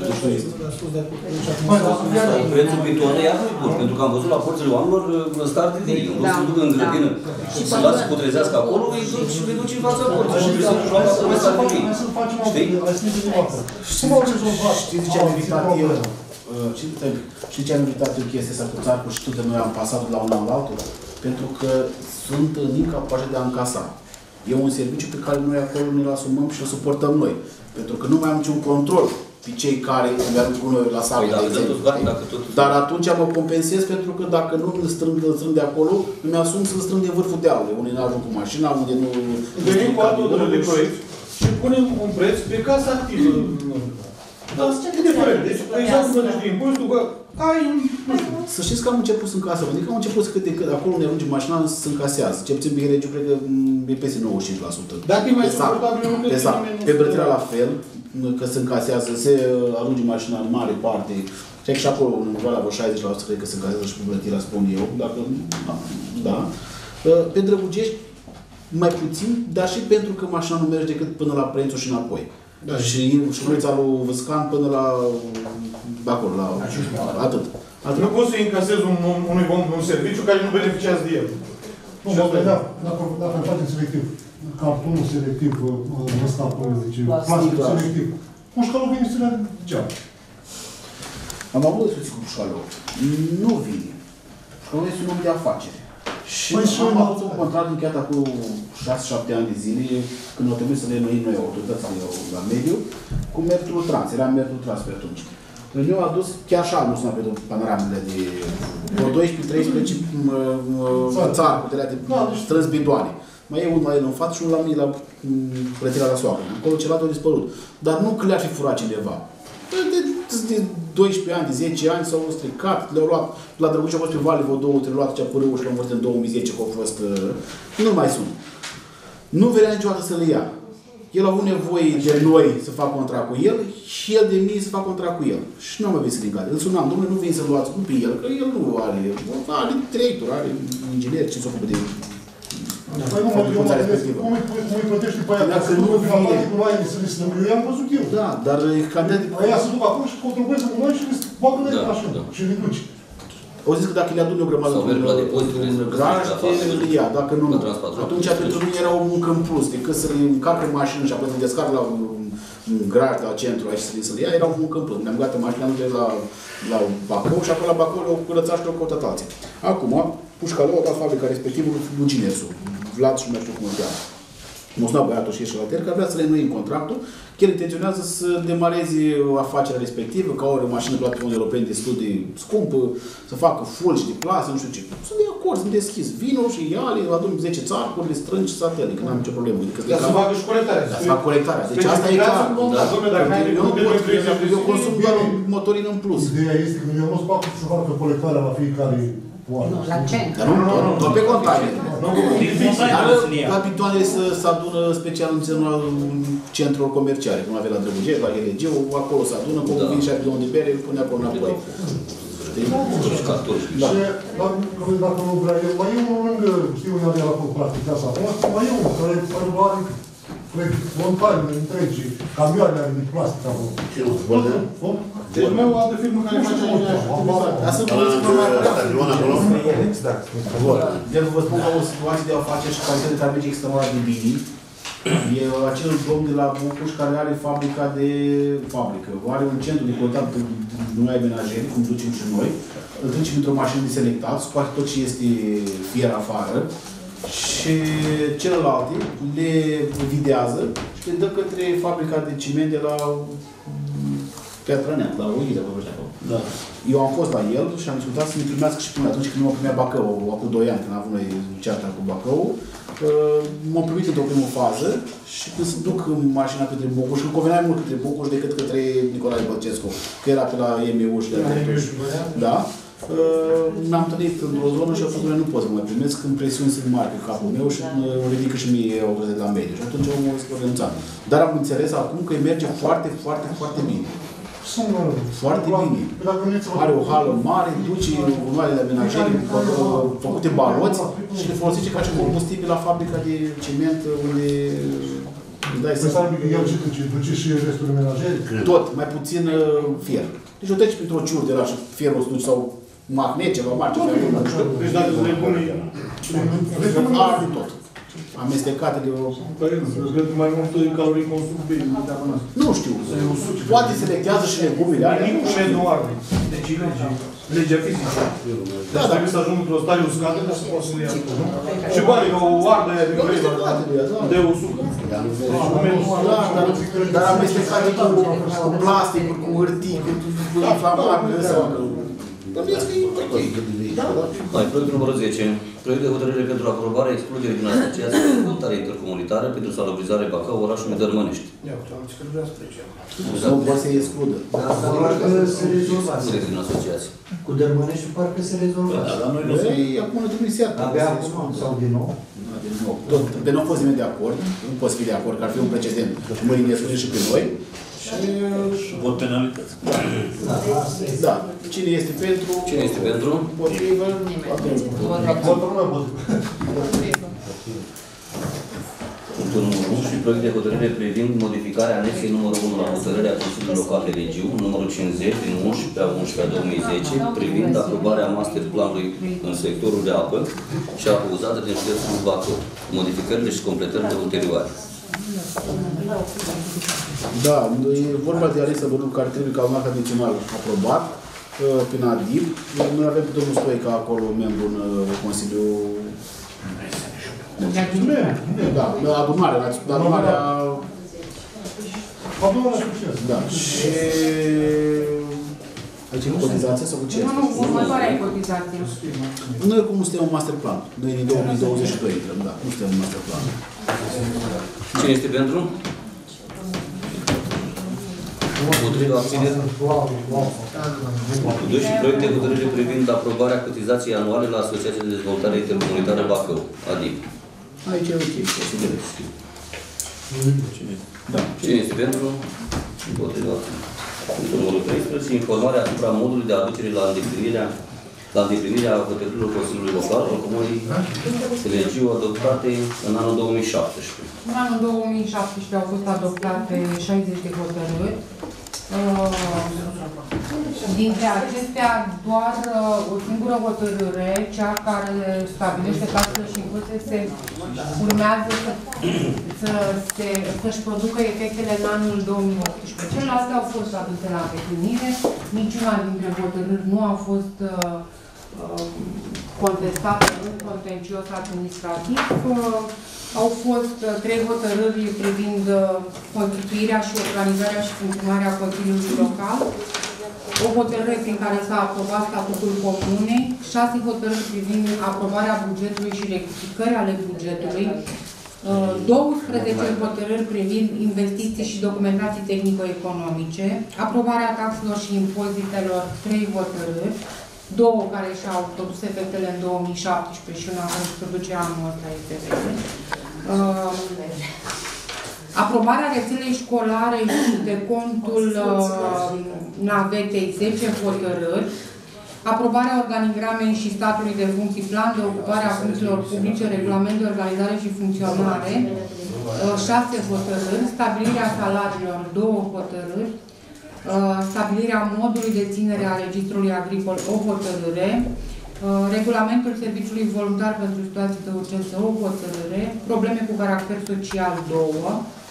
Prețul pe tonă e atât bun, pentru că am văzut la porțile oamenilor în start de zi. Nu se duc în grădină și să lasă să putrezească acolo, îi duc și îi duci în fața porții. Și trebuie să joacă acolo în start de zi. Știi? Știți ce am evitat eu? Știi ce am evitat eu chestia asta cu țarcul și tu de noi am pasat la un an la altul? Pentru că sunt incapace de a încasa. E un serviciu pe care noi acolo ne-l asumăm și îl suportăm noi. Pentru că nu mai am niciun control pe cei care îmi arunc gunoi la sală, de exemplu. Dar atunci mă compensez pentru că dacă nu îl strâng, îl strâng de acolo, îmi asum să-l strâng de vârful dealului. Unde n-ajung cu mașina, unde nu... Venim cu altul de proiect și punem un preț pe casă activă. Dar e diferit. Deci, exact cum ești impozitul, că ai un... Să știți că am început să încasăm. Adică am început cât de cât acolo unde ajunge mașina se încasează. Ce puțin pe regiu, cred că e peste nouăzeci și cinci la sută. Dacă e mai suportabil, nu cred că pe brătirea la fel, că se încasează, se arunge mașina în mare parte. Cred că și acolo, undeva la vreo șaizeci la sută, cred că se încasează și pe brătirea, spun eu. Dacă, da. Pe Drăgugești, mai puțin, dar și pentru că mașina nu merge decât până la Prențu și înapoi. Da. Și șuruița lui Văscan până la acolo, la atât. atât. Nu poți să încasezi un, un, unui om un serviciu care nu beneficiază de el. Nu, mă vedea, dacă, dacă îmi facem selectiv, cartonul selectiv, ăsta, deci plastic selectiv, pușcalul vine să le degeaba. Am avut discuții cu pușcalul. Nu vine. Pușcalul este un om de afaceri. Și am avut un contract încheiat acum șase șapte ani de zile, când au trebuit să le noi noi autoritățile la mediu, cu Mertul Trans. Era Mertul Trans pe atunci. Eu am adus, chiar așa am dus pe panoramele de doisprezece treisprezece țară, cu telea de strâns bidoane. Mai e unul la el în față și unul la mine la plătirea la soacră. Acolo celălalt a dispărut. Dar nu că le-ar fi furat cineva. De, de doisprezece ani, de zece ani s-au stricat, le-au luat, la Drăguș a fost pe vale vreo două, trei luat cea cu râul și l-au învățit în două mii zece, că au fost, nu mai sunt. Nu venea niciodată să le ia. El a avut nevoie de noi să fac contract cu el și el de mine să fac contract cu el. Și nu am mai venit să din gata. Îl sunam, domnule, nu vin să luați cu pe el, că el nu are, are director, are inginer, ce se ocupă de Păi nu, cum îi plătești pe aia, ca să nu vin afară cu aia să le slămâie, eu am văzut eu. Da, dar candidat... Aia se duc acolo și contribuiesc cu noi și le bagă de mașină și le duci. Au zis că dacă le adun o grămadă cu graște, le ia. Dacă nu, atunci pentru mine era o muncă în plus, decât să le încarcă mașină și apoi să le descarc la grajd, la centru, aici să le ia, era o muncă în plus. Mi-am gata mașina la, la Bacău și apoi la Bacău le-au curățat și le-au căutat alții. Acum, pușca lua, a dat fabrica respectivă cu Ginesu, Vlad și nu știu cum îl cheamă. M-a sunat băiatul și ești la ter, că vrea să le înnoim contractul, că el intenționează să demareze afacerea respectivă, ca ori o mașină plată fonduri europene de studii scumpă, să facă fulgi de plasă, nu știu ce. Sunt de acord, sunt deschis. Vino și ia, le adun zece țarcuri, le strângi și satele, că n-am nicio problemă. Dar să facă și colectarea. Dar să facă colectarea. Deci asta e clar. Eu consum doar o motorină în plus. Ideea este că eu nu să fac să facă colectarea la fiecare Nu, la centru. Dar nu, doar pe container. La pitoanele se adună special în centrul comercial, cum avea la Drăgugești, la Helegeu, acolo se adună, cum vin și bidon de bere, îl pune acolo înapoi. Și dacă nu vrea el, mai e unul lângă, știu unde avea la practic casa acum, mai e unul care are, cred, montaine întregi, camioane de plastic acolo. Deci meu altă firmă care face aceeași activitate. Dar sunt mulți că mai deci vă spun că o situație de afaceri și calitate de merge extraordinar de bine. E acel domn de la Bucuș care are fabrica de fabrică. Are un centru de contact de noi menajeri, cum ducem și noi. Îl ducem într-o mașină de selectat, scoate tot ce este fier afară și celelalte le videază și le dă către fabrica de ciment de la Piatrănean, la Oghidă, vă văd acolo. Da. Eu am fost la el și am discutat să ne primească și până atunci când nu mă primea Bacău, acum doi ani, când am avut noi cearta cu Bacău. M-am primit într-o primă fază și când se duc în mașina către Bucuș, când convenea mai mult către Bucuș decât către Nicolae Bălcescu, că era pe la E M U și de da. M-am întâlnit într-o zonă și au spus că nu pot să mă mai primesc, când presiuni sunt mari pe capul meu și ridică și mie autoritățile de la mediu. Și atunci omul s-a renunțat. Dar am înțeles acum că îi merge foarte, foarte, foarte bine. Foarte bine. Are o hală mare, duce gunoaiele amenajării făcute baroți și le folosește ca și combustibil la fabrica de ciment unde dai să... Înseamnă că el ce duce? Duce și restul amenajării? Tot, mai puțin fier. Deci o treci printr-o ciură de la și fierul să duci sau magnet, ceva mare, ceva mare. Deci dacă le pune... Arde tot. Amestecate de o... Păi nu, cred că mai mult calorii consum bine. Nu știu. Poate selectează și legumile alea. Nimic cu nu arde. Deci e legea. Legea fizică. Deci trebuie să ajung într-o stare uscată ca să poți să le ia. Și bani, că o ardă aia de greu. De o sucă. Dar amestecate cu plastic, cu hârtii, cu inflamabile. Mai, proiectul numărul zece. Proiect de hotărâre pentru aprobarea excluderii din Asociația de Dezvoltare Intercomunitară pentru Salubrizare Bacău, orașul Mădărmănești. Nu poate să excludă. Din asociație. Cu Dărmănești parcă se rezolvă. Dar noi nu se... Acum nu trebuie să iată. Abia acum sau din nou? Din nou. De nu a fost nimeni de acord. Nu poți fi de acord, că ar fi un precedent. Și mâine ne spune și pe noi. Și vot penalități. Da. Cine este pentru? Cine este pentru? Împotrivă? Votul meu pot. Punctul numărul unu și proiect de hotărâre privind modificarea anexei numărul unu la hotărârea Consiliului Local de Regiu, numărul cincizeci din unsprezece a unsprezece a două mii zece, privind aprobarea master planului în sectorul de apă și apă uzată din județul Bacău, modificările și completările ulterioare. Da, e vorba de Alisa Bărul, care trebuie ca un act adițional aprobat prin A D I P. Noi avem pe domnul Stoica acolo, membru în Consiliul... Da, adunarea, adunarea... Adunarea succes. Da, și... Aici e cotizație sau cu ce? Nu, nu, următoarea e cotizație. Noi cum nu suntem un master plan. Noi din două mii douăzeci și doi intrăm, da, nu suntem un master plan. Cine este pentru? Împotriva abțineri. doi și proiect de hotărâre privind aprobarea cotizației anuale la Asociația de Dezvoltare Intercomunitară Bacău, A D I P. Aici e ok. Da. Cine este pentru? Împotriva abțineri. Punctul numărul treisprezece. Informarea asupra modului de aducere la îndeplinirea la îndeplinirea hotărârilor Consiliului Local al Comunei Legiu adoptate în anul două mii șaptesprezece. În anul două mii șaptesprezece au fost adoptate șaizeci de hotărâri. Dintre acestea, doar o singură hotărâre, cea care stabilește taxele și impozite, se urmează să, să se, să-și producă efectele în anul două mii optsprezece. Celelalte au fost aduse la îndeplinire, niciuna dintre hotărâri nu a fost uh, contestată în contencios administrativ. Uh, Au fost uh, trei hotărâri privind uh, constituirea și organizarea și funcționarea Consiliului Local, o hotărâre prin care s-a aprobat statutul comunei, șase hotărâri privind aprobarea bugetului și rectificări ale bugetului, uh, douăsprezece hotărâri privind investiții și documentații tehnico-economice, aprobarea taxelor și impozitelor, trei hotărâri, două care și-au produs efectele în două mii șaptesprezece și una care își produce anul ăsta efectele. Uh, aprobarea rețelei școlare și de contul uh, navetei, zece hotărâri. Aprobarea organigramei și statului de funcții, plan de ocupare a funcțiilor publice, regulament de organizare și funcționare, uh, șase hotărâri. Stabilirea salariilor, două hotărâri. stabilirea modului de ținere a registrului agricol, o hotărâre, regulamentul serviciului voluntar pentru situații de urgență, o hotărâre, probleme cu caracter social, două,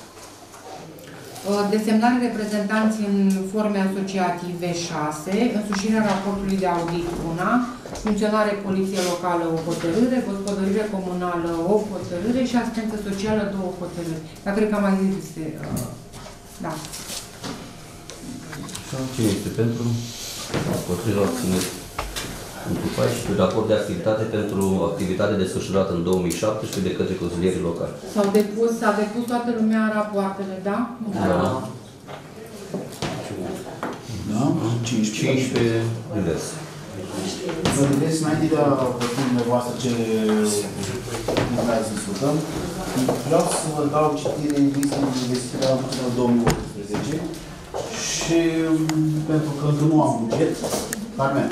desemnare reprezentanți în forme asociative, șase, însușirea raportului de audit, una, funcționare poliție locală, o hotărâre, gospodărire comunală, o hotărâre și asistență socială, două hotărâri. Dar cred că am mai zis, da. Cine este pentru? Potrivă abținut. Punctul paisprezece. Raport de activitate pentru activitate desfășurată în două mii șaptesprezece de către consilierii locali. S-au depus, s-a depus toată lumea rapoartele, da? Da. Da? cincisprezece. Divers. Vă vedeți, înainte de a vorbi dumneavoastră ce urmează să discutăm, vreau să vă dau citire listei de investiții la începutul două mii optsprezece și pentru că încă nu am buget, Carmen.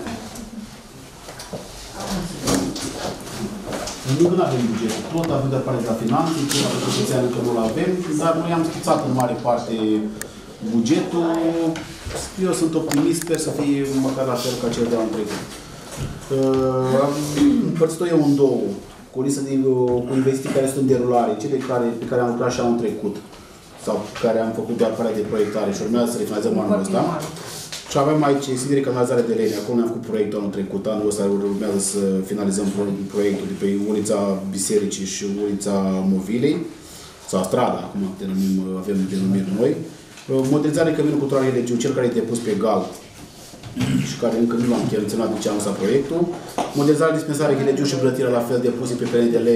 Încă nu avem buget. Tot avem de parte la finanțe, tot încă nu-l avem, dar noi am schițat în mare parte bugetul. Eu sunt optimist, sper să fie măcar la fel ca cel de anul trecut. Am împărțit-o eu în două, cu o listă de cu investiții care sunt în derulare, cele care, pe care am lucrat și anul trecut, sau care am făcut doar partea de proiectare și urmează să le finalizăm anul ăsta. Și avem aici extindere canalizare de lene. Acolo ne-am făcut proiectul anul trecut. Anul ăsta urmează să finalizăm proiectul de pe ulița Bisericii și ulița Movilei, sau strada, acum denumim, avem denumiri noi. Modernizarea căminului cultural Helegiu, cel care e depus pe gal și care încă nu l-am chemționat nici anul ăsta proiectul. Modernizarea dispensare Helegiu și Brătirea, la fel depuse pe P N D L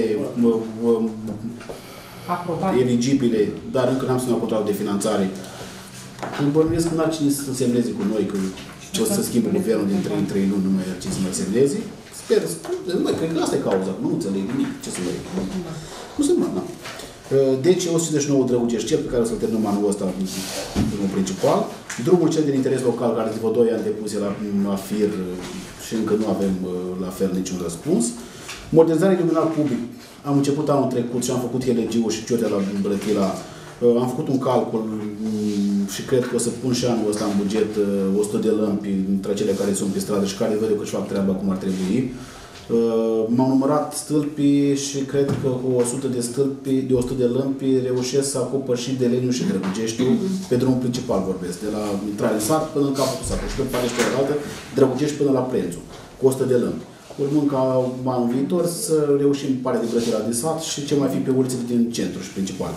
eligibile, dar încă n-am semnat contractul de finanțare. Îmi bănuiesc că n-ar cine să semneze cu noi, că ce o să schimbe guvernul din trei în trei luni, nu mai ar cine să mai semneze. Sper, mai cred că asta e cauza, nu înțeleg nimic, ce să mai... Nu se mai, da. Deci, o sută cincizeci și nouă Drăgugești, cel pe care o să-l terminăm anul ăsta, drumul principal. Drumul cel din interes local, care de vreo doi ani depuse la, la F I R și încă nu avem la fel niciun răspuns. Modernizarea iluminat public. Am început anul trecut și am făcut Helegiu și Ciotea la Brătila. Am făcut un calcul și cred că o să pun și anul ăsta în buget o sută de lămpi între cele care sunt pe stradă și care văd eu că își fac treaba cum ar trebui. M-au numărat stâlpii și cred că cu o sută de stâlpi, de o sută de lămpi reușesc să acopăr și Deleniu și Drăgugeștiul, pe drumul principal vorbesc, de la intrare în sat până în capătul satului și pe partea cealaltă, Drăgugești până la Plențu, cu o sută de lămpi. Urmând ca anul viitor să reușim partea de Brătirea de sat și ce mai fi pe ulițele din centru și principal.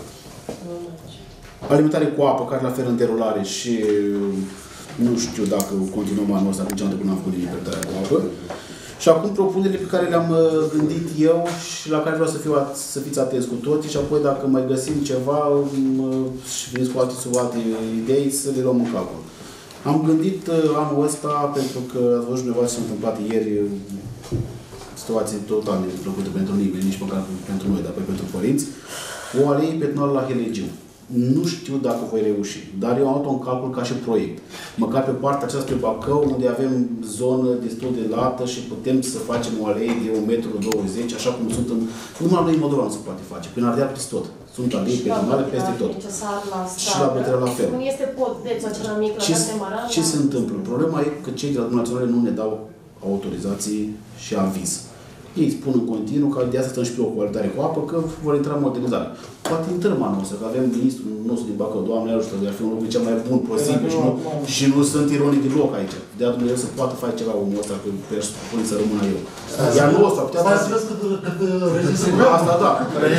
Alimentare cu apă, care la fel în derulare și nu știu dacă continuăm anul ăsta, nici anul trecut n-am făcut din alimentarea cu apă. Și acum propunerile pe care le-am gândit eu și la care vreau să, fiu, să fiți atenți cu toții și apoi dacă mai găsim ceva și veniți cu alte, alte idei să le luăm în calcul. Am gândit anul ăsta, pentru că ați văzut dumneavoastră ce s-a întâmplat ieri, situații total neplăcute pentru nimeni, nici măcar pentru noi, dar pentru părinți, o alee pedonală la Helegiu. Nu știu dacă voi reuși, dar eu am luat un calcul ca și proiect. Măcar pe partea aceasta spre Bacău, unde avem zonă destul de lată și putem să facem o alee de un metru douăzeci, așa cum sunt în... Numai noi în Moldova nu se poate face, prin Ardeal peste tot. Sunt alei pedonale peste tot. Și la Brătirea la fel. Nu este podețul acela mic la Catemara? Ce se întâmplă? Problema e că cei de la naționale nu ne dau autorizații și aviz. Ei spun în continuu că de asta stăm și pe o calitate cu apă, că vor intra în modernizare. Poate intrăm anul ăsta, că avem ministrul nostru din Bacău, Doamne ajută, de a fi un lucru cel mai bun posibil și nu, și nu sunt ironic deloc aici. De a Dumnezeu să poată face ceva omul ăsta, că pune să rămână eu. Iar nu ăsta, putea face... Asta, da.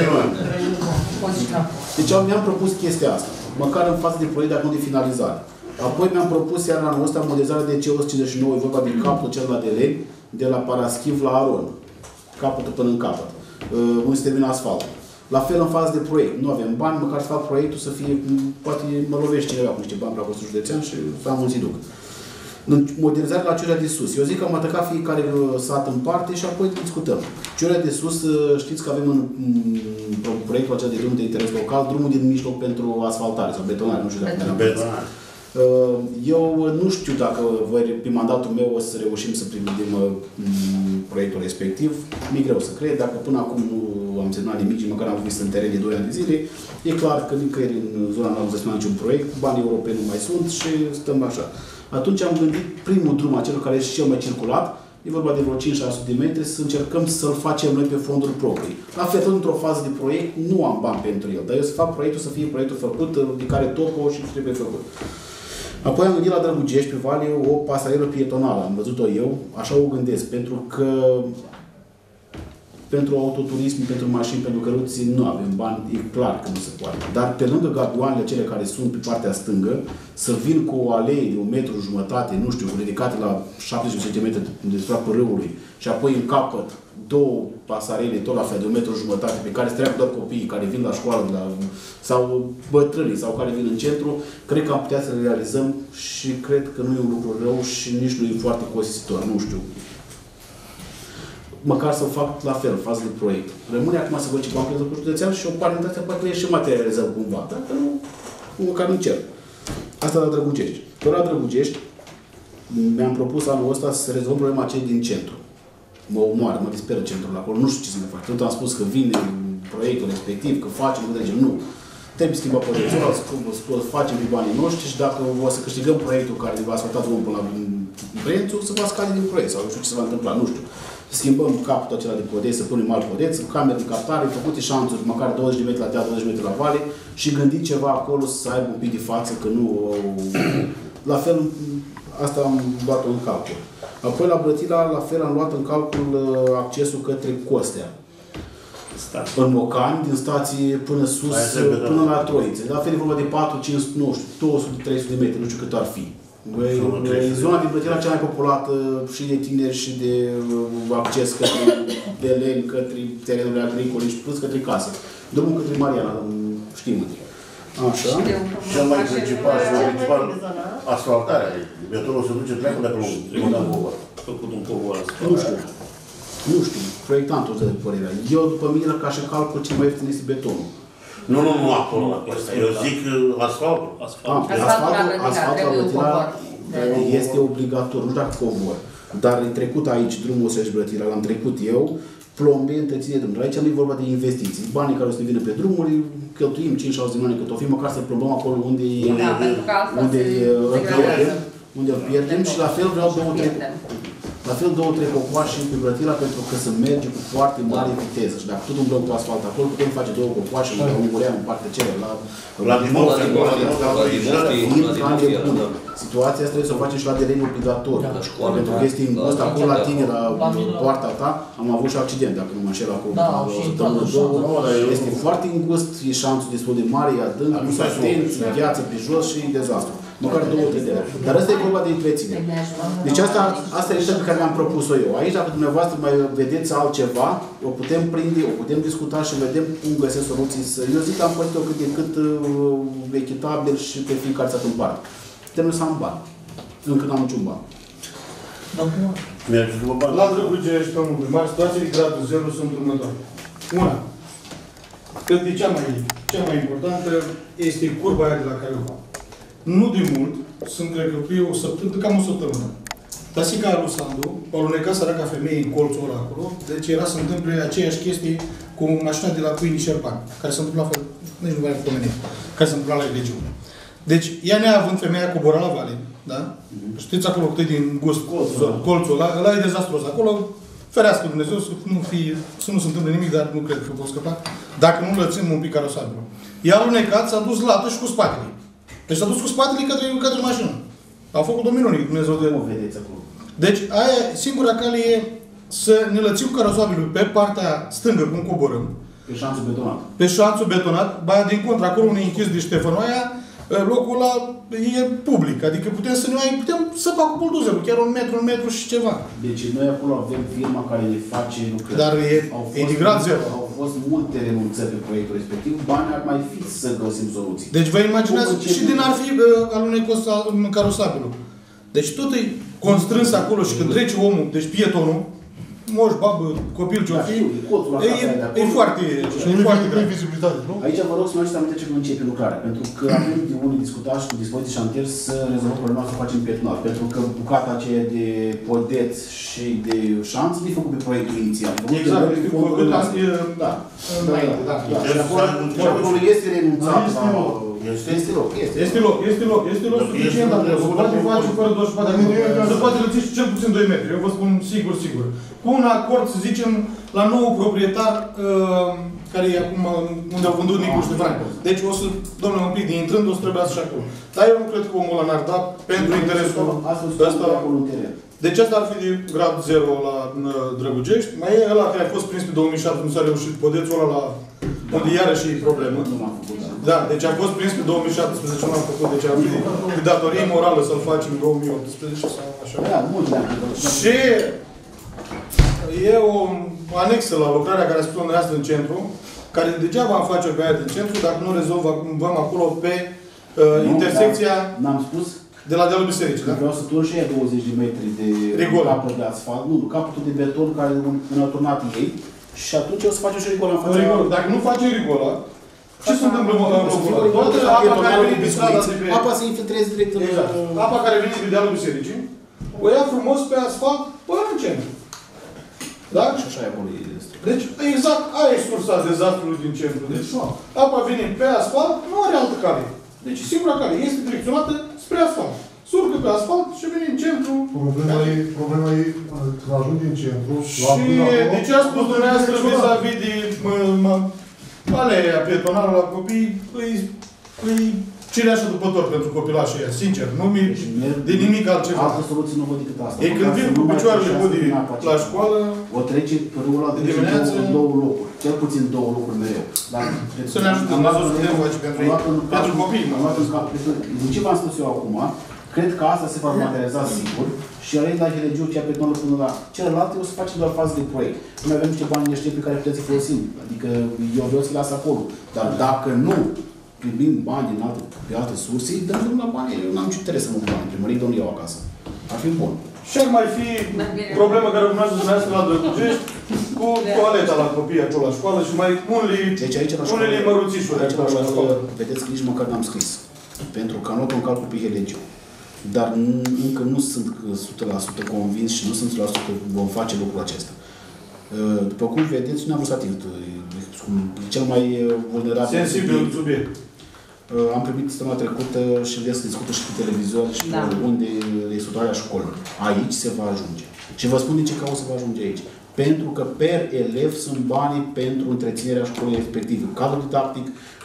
Deci mi-am propus chestia asta, măcar în față de proiect, dar nu de finalizare. Apoi mi-am propus iar anul ăsta modernizarea de C o sută cincizeci și nouă, e vorba de capul cel de lemn, de la Paraschiv la Aron. Capătul până în capăt, uh, unde se termină asfaltul. La fel în fază de proiect. Nu avem bani, măcar să fac proiectul să fie, poate mă lovește cineva cu niște bani la Consiliul Județean și să am un ziduc. Modernizarea la Ciurea de Sus. Eu zic că am atacat fiecare sat în parte și apoi discutăm. Ciurea de Sus, știți că avem în proiectul acela de drum de interes local, drumul din mijloc pentru asfaltare sau betonare, nu știu dacă ne-am betonare. Eu nu știu dacă voi, pe mandatul meu o să reușim să primim proiectul respectiv. Mi-e greu să cred. Dacă până acum nu am semnat nimic, nici măcar am vist în teren de doi ani de zile. E clar că nicăieri în zona nu am semnat niciun proiect, banii europeni nu mai sunt și stăm așa. Atunci am gândit primul drum, acel care este cel mai circulat, e vorba de vreo cinci șase sute de metri, să încercăm să-l facem noi pe fonduri proprii. La fel, tot într-o fază de proiect, nu am bani pentru el, dar eu să fac proiectul, să fie proiectul făcut, de care topo și trebuie făcut. Apoi am gândit la Drăgugești, pe vale, o pasarelă pietonală. Am văzut-o eu, așa o gândesc, pentru că pentru autoturism, pentru mașini, pentru căruți, nu avem bani, e clar că nu se poate. Dar pe lângă gabioanele cele care sunt pe partea stângă, să vin cu o alee de un metru jumătate, nu știu, ridicate la șaptezeci de centimetri de suprapă râului și apoi în capăt două pasarele tot la fel de un metru jumătate pe care se treacă doar copiii care vin la școală de la, sau bătrânii sau care vin în centru, cred că am putea să le realizăm și cred că nu e un lucru rău și nici nu e foarte costisitor, nu știu. Măcar să fac la fel, fază de proiect. Rămâne acum să văd ce bani pentru județean și o parte dintre astea poate le și materializăm cumva. Dacă nu, măcar nu cer. Asta la Drăgugești. Tot la Drăgugești mi-am propus anul ăsta să rezolv problema aceea din centru. Mă omoară, mă disperă centrul acolo, nu știu ce să mai fac. Tot am spus că vine proiectul respectiv, că facem, că trecem. Nu. Trebuie schimba proiectul, să facem pe banii noștri și dacă o să câștigăm proiectul care ne va asfalta drumul până la Brențu, să va scade din proiect sau nu știu ce se va întâmpla, nu știu. Schimbăm capul acela de podeț, să punem alt podeț, camere de captare, făcute șanțuri, măcar douăzeci de metri la deal, douăzeci de metri la vale și gândit ceva acolo să aibă un pic de față, că nu... La fel, asta am luat-o în calcul. Apoi la Brătila, la fel, am luat în calcul accesul către Costea. În Mocani, din stație până sus, până la Troițe. La fel e vorba de patru, cinci, nu știu, două sute, trei sute de metri, nu știu cât ar fi. E zona din Brătila cea mai populată și de tineri și de acces către de len, către terenurile agricole și plus către casă. Drumul către Mariana, știm. Așa. Cel mai principal și mai principal asfaltarea. Betonul se duce, pleacă de acolo. Făcut un povor asfalt. Nu știu. Nu știu. Proiectantul dă părerea. Eu, după mine, ca și calcul, cel mai ieftin este betonul. Nu, nu, nu acolo. Eu zic asfaltul. Asfaltul la Brătila este obligatoriu, nu dacă covor. Dar în trecut aici, drumul Osești-Brătila, l-am trecut eu, plombe, întreține drumul. Aici nu e vorba de investiții. Banii care o să ne vină pe drumuri, cheltuim cinci șase milioane cât o fi, măcar să plombăm acolo unde unde îl pierdem și la fel vreau două, trei La fel două, trei cocoașe pe Brătila pentru că să merge cu foarte mare viteză. Și dacă tot umblăm cu asfalt acolo, putem face două cocoașe, la Ungurea, în partea cealaltă, la Dimov. Situația asta trebuie să o facem și la teren obligatoriu. Pentru că este îngust acolo la tine, la poarta ta, am avut și accident, dacă nu mă înșel acolo. Este foarte îngust, e șansul destul de mare, e adânc, nu se atenți, viață pe jos și e dezastru. Măcar două, trei de lei. Dar asta e vorba de întreținere. Deci asta, asta e lista pe care mi-am propus-o eu. Aici, dacă dumneavoastră mai vedeți altceva, o putem prinde, o putem discuta și vedem cum găsesc soluții. Eu zic că am părit-o cât de cât uh, echitabil și pe fiecare stat în parte. Trebuie să am bani. Încă n-am niciun bani. La Drăgugești, domnul primar, situații de gradul zero sunt următoare. Una. Cred că cea mai, cea mai importantă este curba aia de la care o fac. Nu de mult, sunt, cred că, pe o săptămână, cam o săptămână. Tasica lui Sandu, o aluneca săraca femeie în colțul ăla acolo, deci era să întâmple aceeași chestie cu mașina de la Pâini Șerban, care se întâmpla, nici nu vrea pomenit, care se întâmpla la regiune. Deci, ea neavând femeia cobora la vale, da? Mm-hmm. Știți acolo cât de îngust colțul, colțul ăla, ăla e dezastros. Acolo, ferească Dumnezeu să nu, fie, să nu se întâmple nimic, dar nu cred că pot scăpa, dacă nu lățim un pic carosabilul. Ea alunecat, s-a dus lată și cu spatele. Deci s-a dus cu spatele către, către mașină. Au făcut o minune, Dumnezeu de... Nu vedeți acolo. Deci, aia, singura cale e să ne lățim carosabilul pe partea stângă, cum coborâm. Pe șanțul betonat. Pe șanțul betonat, ba din contră, acolo unde e închis de Ștefănoaia, locul ăla e public. Adică putem să ne mai, putem să facă buldozerul, chiar un metru, un metru și ceva. Deci noi acolo avem firma care ne face lucrări. Dar e, e de grad zero. Au fost multe renunțări pe proiectul respectiv, bani ar mai fi să găsim soluții. Deci vă imaginați și din ar fi alunecos carosabilul. Deci tot e constrâns acolo și când trece omul, deci pietonul, moș, babă, copil ce-o fi, e foarte grav. Aici vă rog să nu aduceți aminte ce când începe lucrarea, pentru că avem de unii discutat și cu dispoziții șantier să rezolvăm problema să o facem pietonal, pentru că bucata aceea de podeț și de șanț nu e făcut pe proiectul inițial. Exact, este făcut da. Și acolo este renunțat la... Este loc, este. Este loc, este loc, este loc suficient, dar se poate face fără douăzeci și patru de metri. Se poate lăți cel puțin doi metri, eu vă spun sigur, sigur. Cu un acord, să zicem, la nou proprietar, care e acum, unde au vândut Nicu Ștefan. Deci o să, domnule, un pic de intrând, o să trebuiască și acolo. Dar eu nu cred că omul ăla n-ar da pentru interesul ăsta. Deci asta ar fi de grad zero la Drăgugești. Mai e ăla care a fost prins pe două mii șapte, nu s-a reușit podețul ăla la... unde iarăși e problemă. Da, deci a fost prins pe două mii șaptesprezece, nu am făcut, deci ar fi de datorie morală să-l facem în două mii optsprezece sau așa. Da, mult de Și e o anexă la lucrarea care a spus dumneavoastră în centru, care degeaba am face-o pe aia din centru, dacă nu rezolvăm acolo pe uh, intersecția... N-am spus? De la dealul bisericii, da? Vreau să turn și aia douăzeci de metri de capăt de asfalt, nu, capătul de beton care în turnat ei, și atunci o să facem și rigola în fața. Dacă nu facem rigola, ce se întâmplă în locul ăla? Toată apa care vine din strada de pe... Apa se infiltreze direct în... Exact. Apa care vine de dealul bisericii, o ia frumos pe asfalt până în centru. Da? Și așa e acolo. Deci, exact, aia e sursa dezastrului din centru. Deci, apa vine pe asfalt, nu are altă cale. Deci, singura cale este direcționată spre asfalt. Surcă pe asfalt și vine în centru. Problema e, problema e că ajunge în centru. Și de ce a spus dumneavoastră vis-a-vis de alea pietonală la copii, îi cireașă după tot pentru copilașii ăia, sincer. Nu mi de nimic altceva. Altă soluție nu văd decât asta. Ei când vin cu picioarele budi la școală, o trece pe râul ăla de două locuri. Cel puțin două locuri mereu. Să ne ajutăm, n-a zis că ne face pentru ei. Pentru copii, mă. Din ce v-am spus eu acum, cred că asta se va materializa sigur și alei la Helegiu, cea pe tonul până la celelalte, o să facem doar fază de proiect. Noi avem niște bani niște pe care putem să folosim. Adică eu vreau să-i las acolo. Dar dacă nu primim bani din alte, pe alte surse, dăm drumul la bani. Eu n-am niciun interes să mă cu bani. Primării domnul iau acasă. Ar fi bun. Și ar mai fi problema care urmează dumneavoastră la Drăgugești cu toaleta la copii acolo la școală și mai unele, deci aici la unele măruțișuri acolo la școală. Vedeți că nici măcar n-am scris. Pentru că am luat un calcul pe Helegiu. Dar încă nu sunt o sută la sută convins și nu sunt o sută la sută că vom face lucrul acesta. După cum vedeți, nu am vrut să ating cel mai vulnerabil sensibil subiect. Am primit săptămâna trecută și vedem să discută și pe televizor și da. Unde e situarea școlilor. Aici se va ajunge. Și vă spun de ce cauză se va ajunge aici. Pentru că per elev sunt banii pentru întreținerea școlii respective. Cadrul didactic,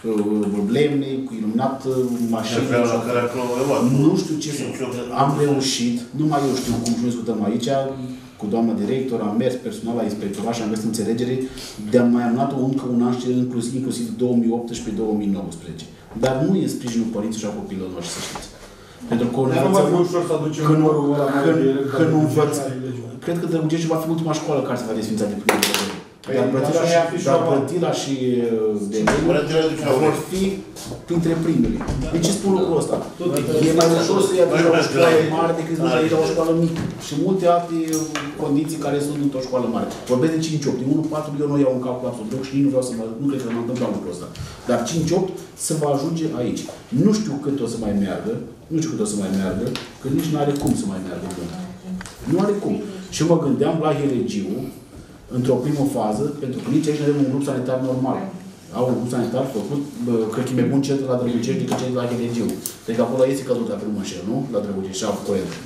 lemne, cu iluminat mașini. Nu știu ce să... Am reușit, numai eu știu cum și discutăm aici, cu doamna director, am mers personal la inspectorat și am găsit înțelegere de am mai amânat-o încă un an și inclusiv, inclusiv două mii optsprezece două mii nouăsprezece. Dar nu e sprijinul părinților și a copiilor noștri, să știți. Pentru că nu va fi ușor să aducem când nu învăț. Cred că Drăgugești va fi ultima școală care se va desfința de primul de Dar Brătila și Deleniu vor fi printre primele. De ce spun lucrul ăsta? E mai ușor să ia la o școală mare decât să ia la o școală mică. Și multe alte condiții care sunt într-o școală mare. Vorbesc de cinci opt. Din unu patru eu nu iau un calcul absolut deloc și nici nu vreau să mă... Nu cred că mă întâmplă lucrul ăsta. Dar cinci opt se va ajunge aici. Nu știu cât o să mai meargă. Nu știu cât o să mai meargă. Că nici nu are cum să mai meargă. Nu are cum. Și mă gândeam la Helegiu, într-o primă fază, pentru că nici aici nu avem un grup sanitar normal. Au un grup sanitar făcut, bă, cred că e mai bun cel de la Drăgugești decât cel de la Helegiu. Deci acolo este căzut, dacă nu mă înșel, nu? La Drăgugești, și-a făcut el.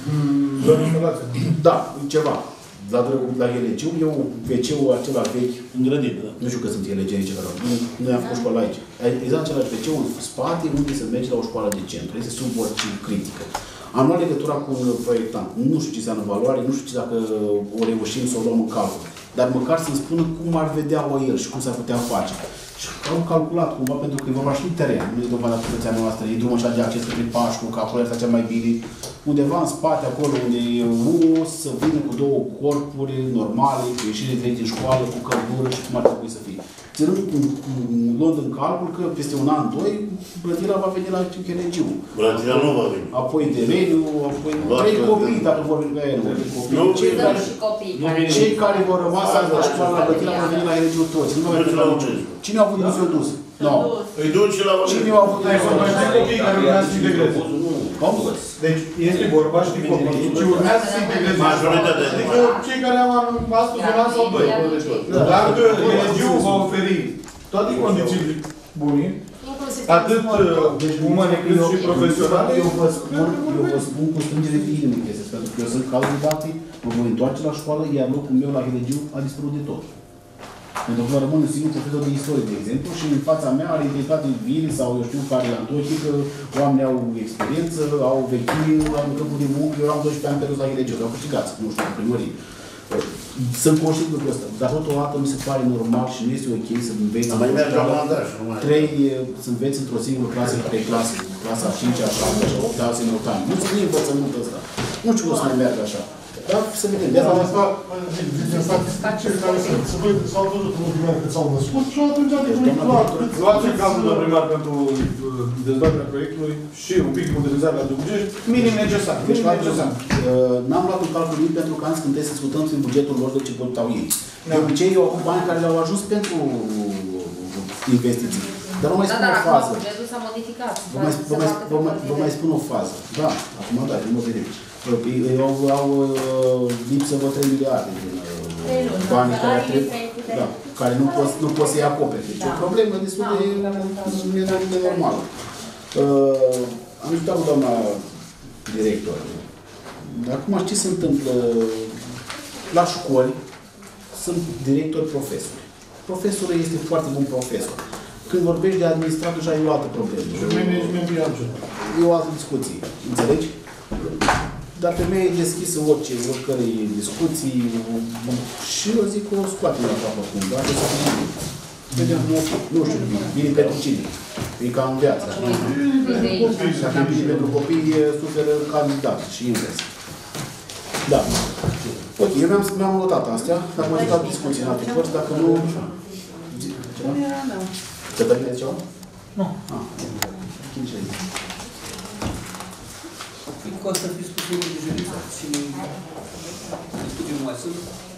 Da, ceva. La, la Helegiu, eu ve ce-ul acela vechi, în grădină, da. Nu știu că sunt Helegii aici, care noi am făcut școală aici. Exact același ve ce-ul în spate, unde se merge la o școală de centru. Este sub orice critică. Am luat legătura cu un proiectant. Nu știu ce înseamnă valoare, nu știu dacă o reușim să o luăm în calcul. Dar măcar să-mi spună cum ar vedea-o el și cum s-ar putea face. Și am calculat cumva, pentru că e vorba și de teren. Nu e vorba de atâția noastră, e drumul așa de acces către Pașcu, că acolo este cea mai bine. Undeva în spate, acolo unde e o să vină cu două corpuri normale, cu ieșire direct din școală, cu căldură și cum ar trebui să fie. ținând, luând în calcul că peste un an, doi, Brătila va veni la Chicheregiu. Brătila nu va veni. Apoi Tereniu, apoi trei copii, dacă vorbim pe aia, nu copii. Cei care, cei care vor rămas la școală la Brătila vor veni la Chicheregiu toți. Nu va veni la niciun. Cine a avut inițiul dus? Nu. Îi duce la... Cine a avut inițiul dus? Copii care urmează să integreze. Deci este vorba, știi copii, ce urmează să integreze. Majoritatea de cei care au astăzi un an sau doi. Dacă Chicheregiu va oferi toate condițiile bune, atât umane cât și profesionale, eu vă spun, eu vă spun cu strângere de inimă chestia, pentru că eu sunt candidații, mă voi întoarce la școală, iar locul meu la Chicheregiu a dispărut de tot. Pentru că rămân un singur profesor de istorie, de exemplu, și în fața mea are identitate vile sau eu știu care la Antiochii, că oamenii au experiență, au vechini, au în câmpul de muncă, eu am doisprezece ani pe la Chicheregiu, au câștigat, nu știu, în primărie. Sunt conștient lucrul ăsta, dar totodată mi se pare normal și nu este ok să înveți mai merge la mandaj, trei, să înveți într-o singură clasă, trei clase, clasa a cincea, a șaptea, a optea, a simultan. Nu ține învățământul ăsta. Nu știu cum să mai meargă așa. Dar să vedem. Dar asta, din statistici care s-au văzut în ultimii ani cât s-au născut și atunci a devenit clar. Luați cazul de primar pentru dezbaterea proiectului și un pic de modernizare la Dubugești, minim necesar. Deci, n-am luat în calcul nimic pentru că am zis când trebuie să discutăm prin bugetul lor de ce pot ei. De obicei, eu au bani care le-au ajuns pentru investiții. Dar vă mai spun o fază. Bugetul s-a modificat. Vă mai spun o fază. Da, acum da, din motive. Ei au, au lipsă vă trei miliarde din banii care, da, care nu pot, nu pot să-i acopere. Deci o problemă destul de normală. Uh, am discutat cu doamna director. Acum ce se întâmplă la școli? Sunt directori profesori. Profesorul este foarte bun profesor. Când vorbești de administrator, și ai o altă problemă. E o altă discuție. Înțelegi? Dar femeia e deschisă orice, oricărei discuții și eu zic că o scoatem la capăt cumva, că să fie bine. Vedem, nu, nu știu, bine pentru cine. E ca în viață. Dacă e bine pentru copii, suferă candidat și invers. Da. Ok, eu mi-am mi-am notat astea, dar m-am notat discuții în alte părți, dacă nu... Cătălin, de ceva? Nu. Ah, cinci ani. Costă fi spus de juristă și discuții nu mai sunt.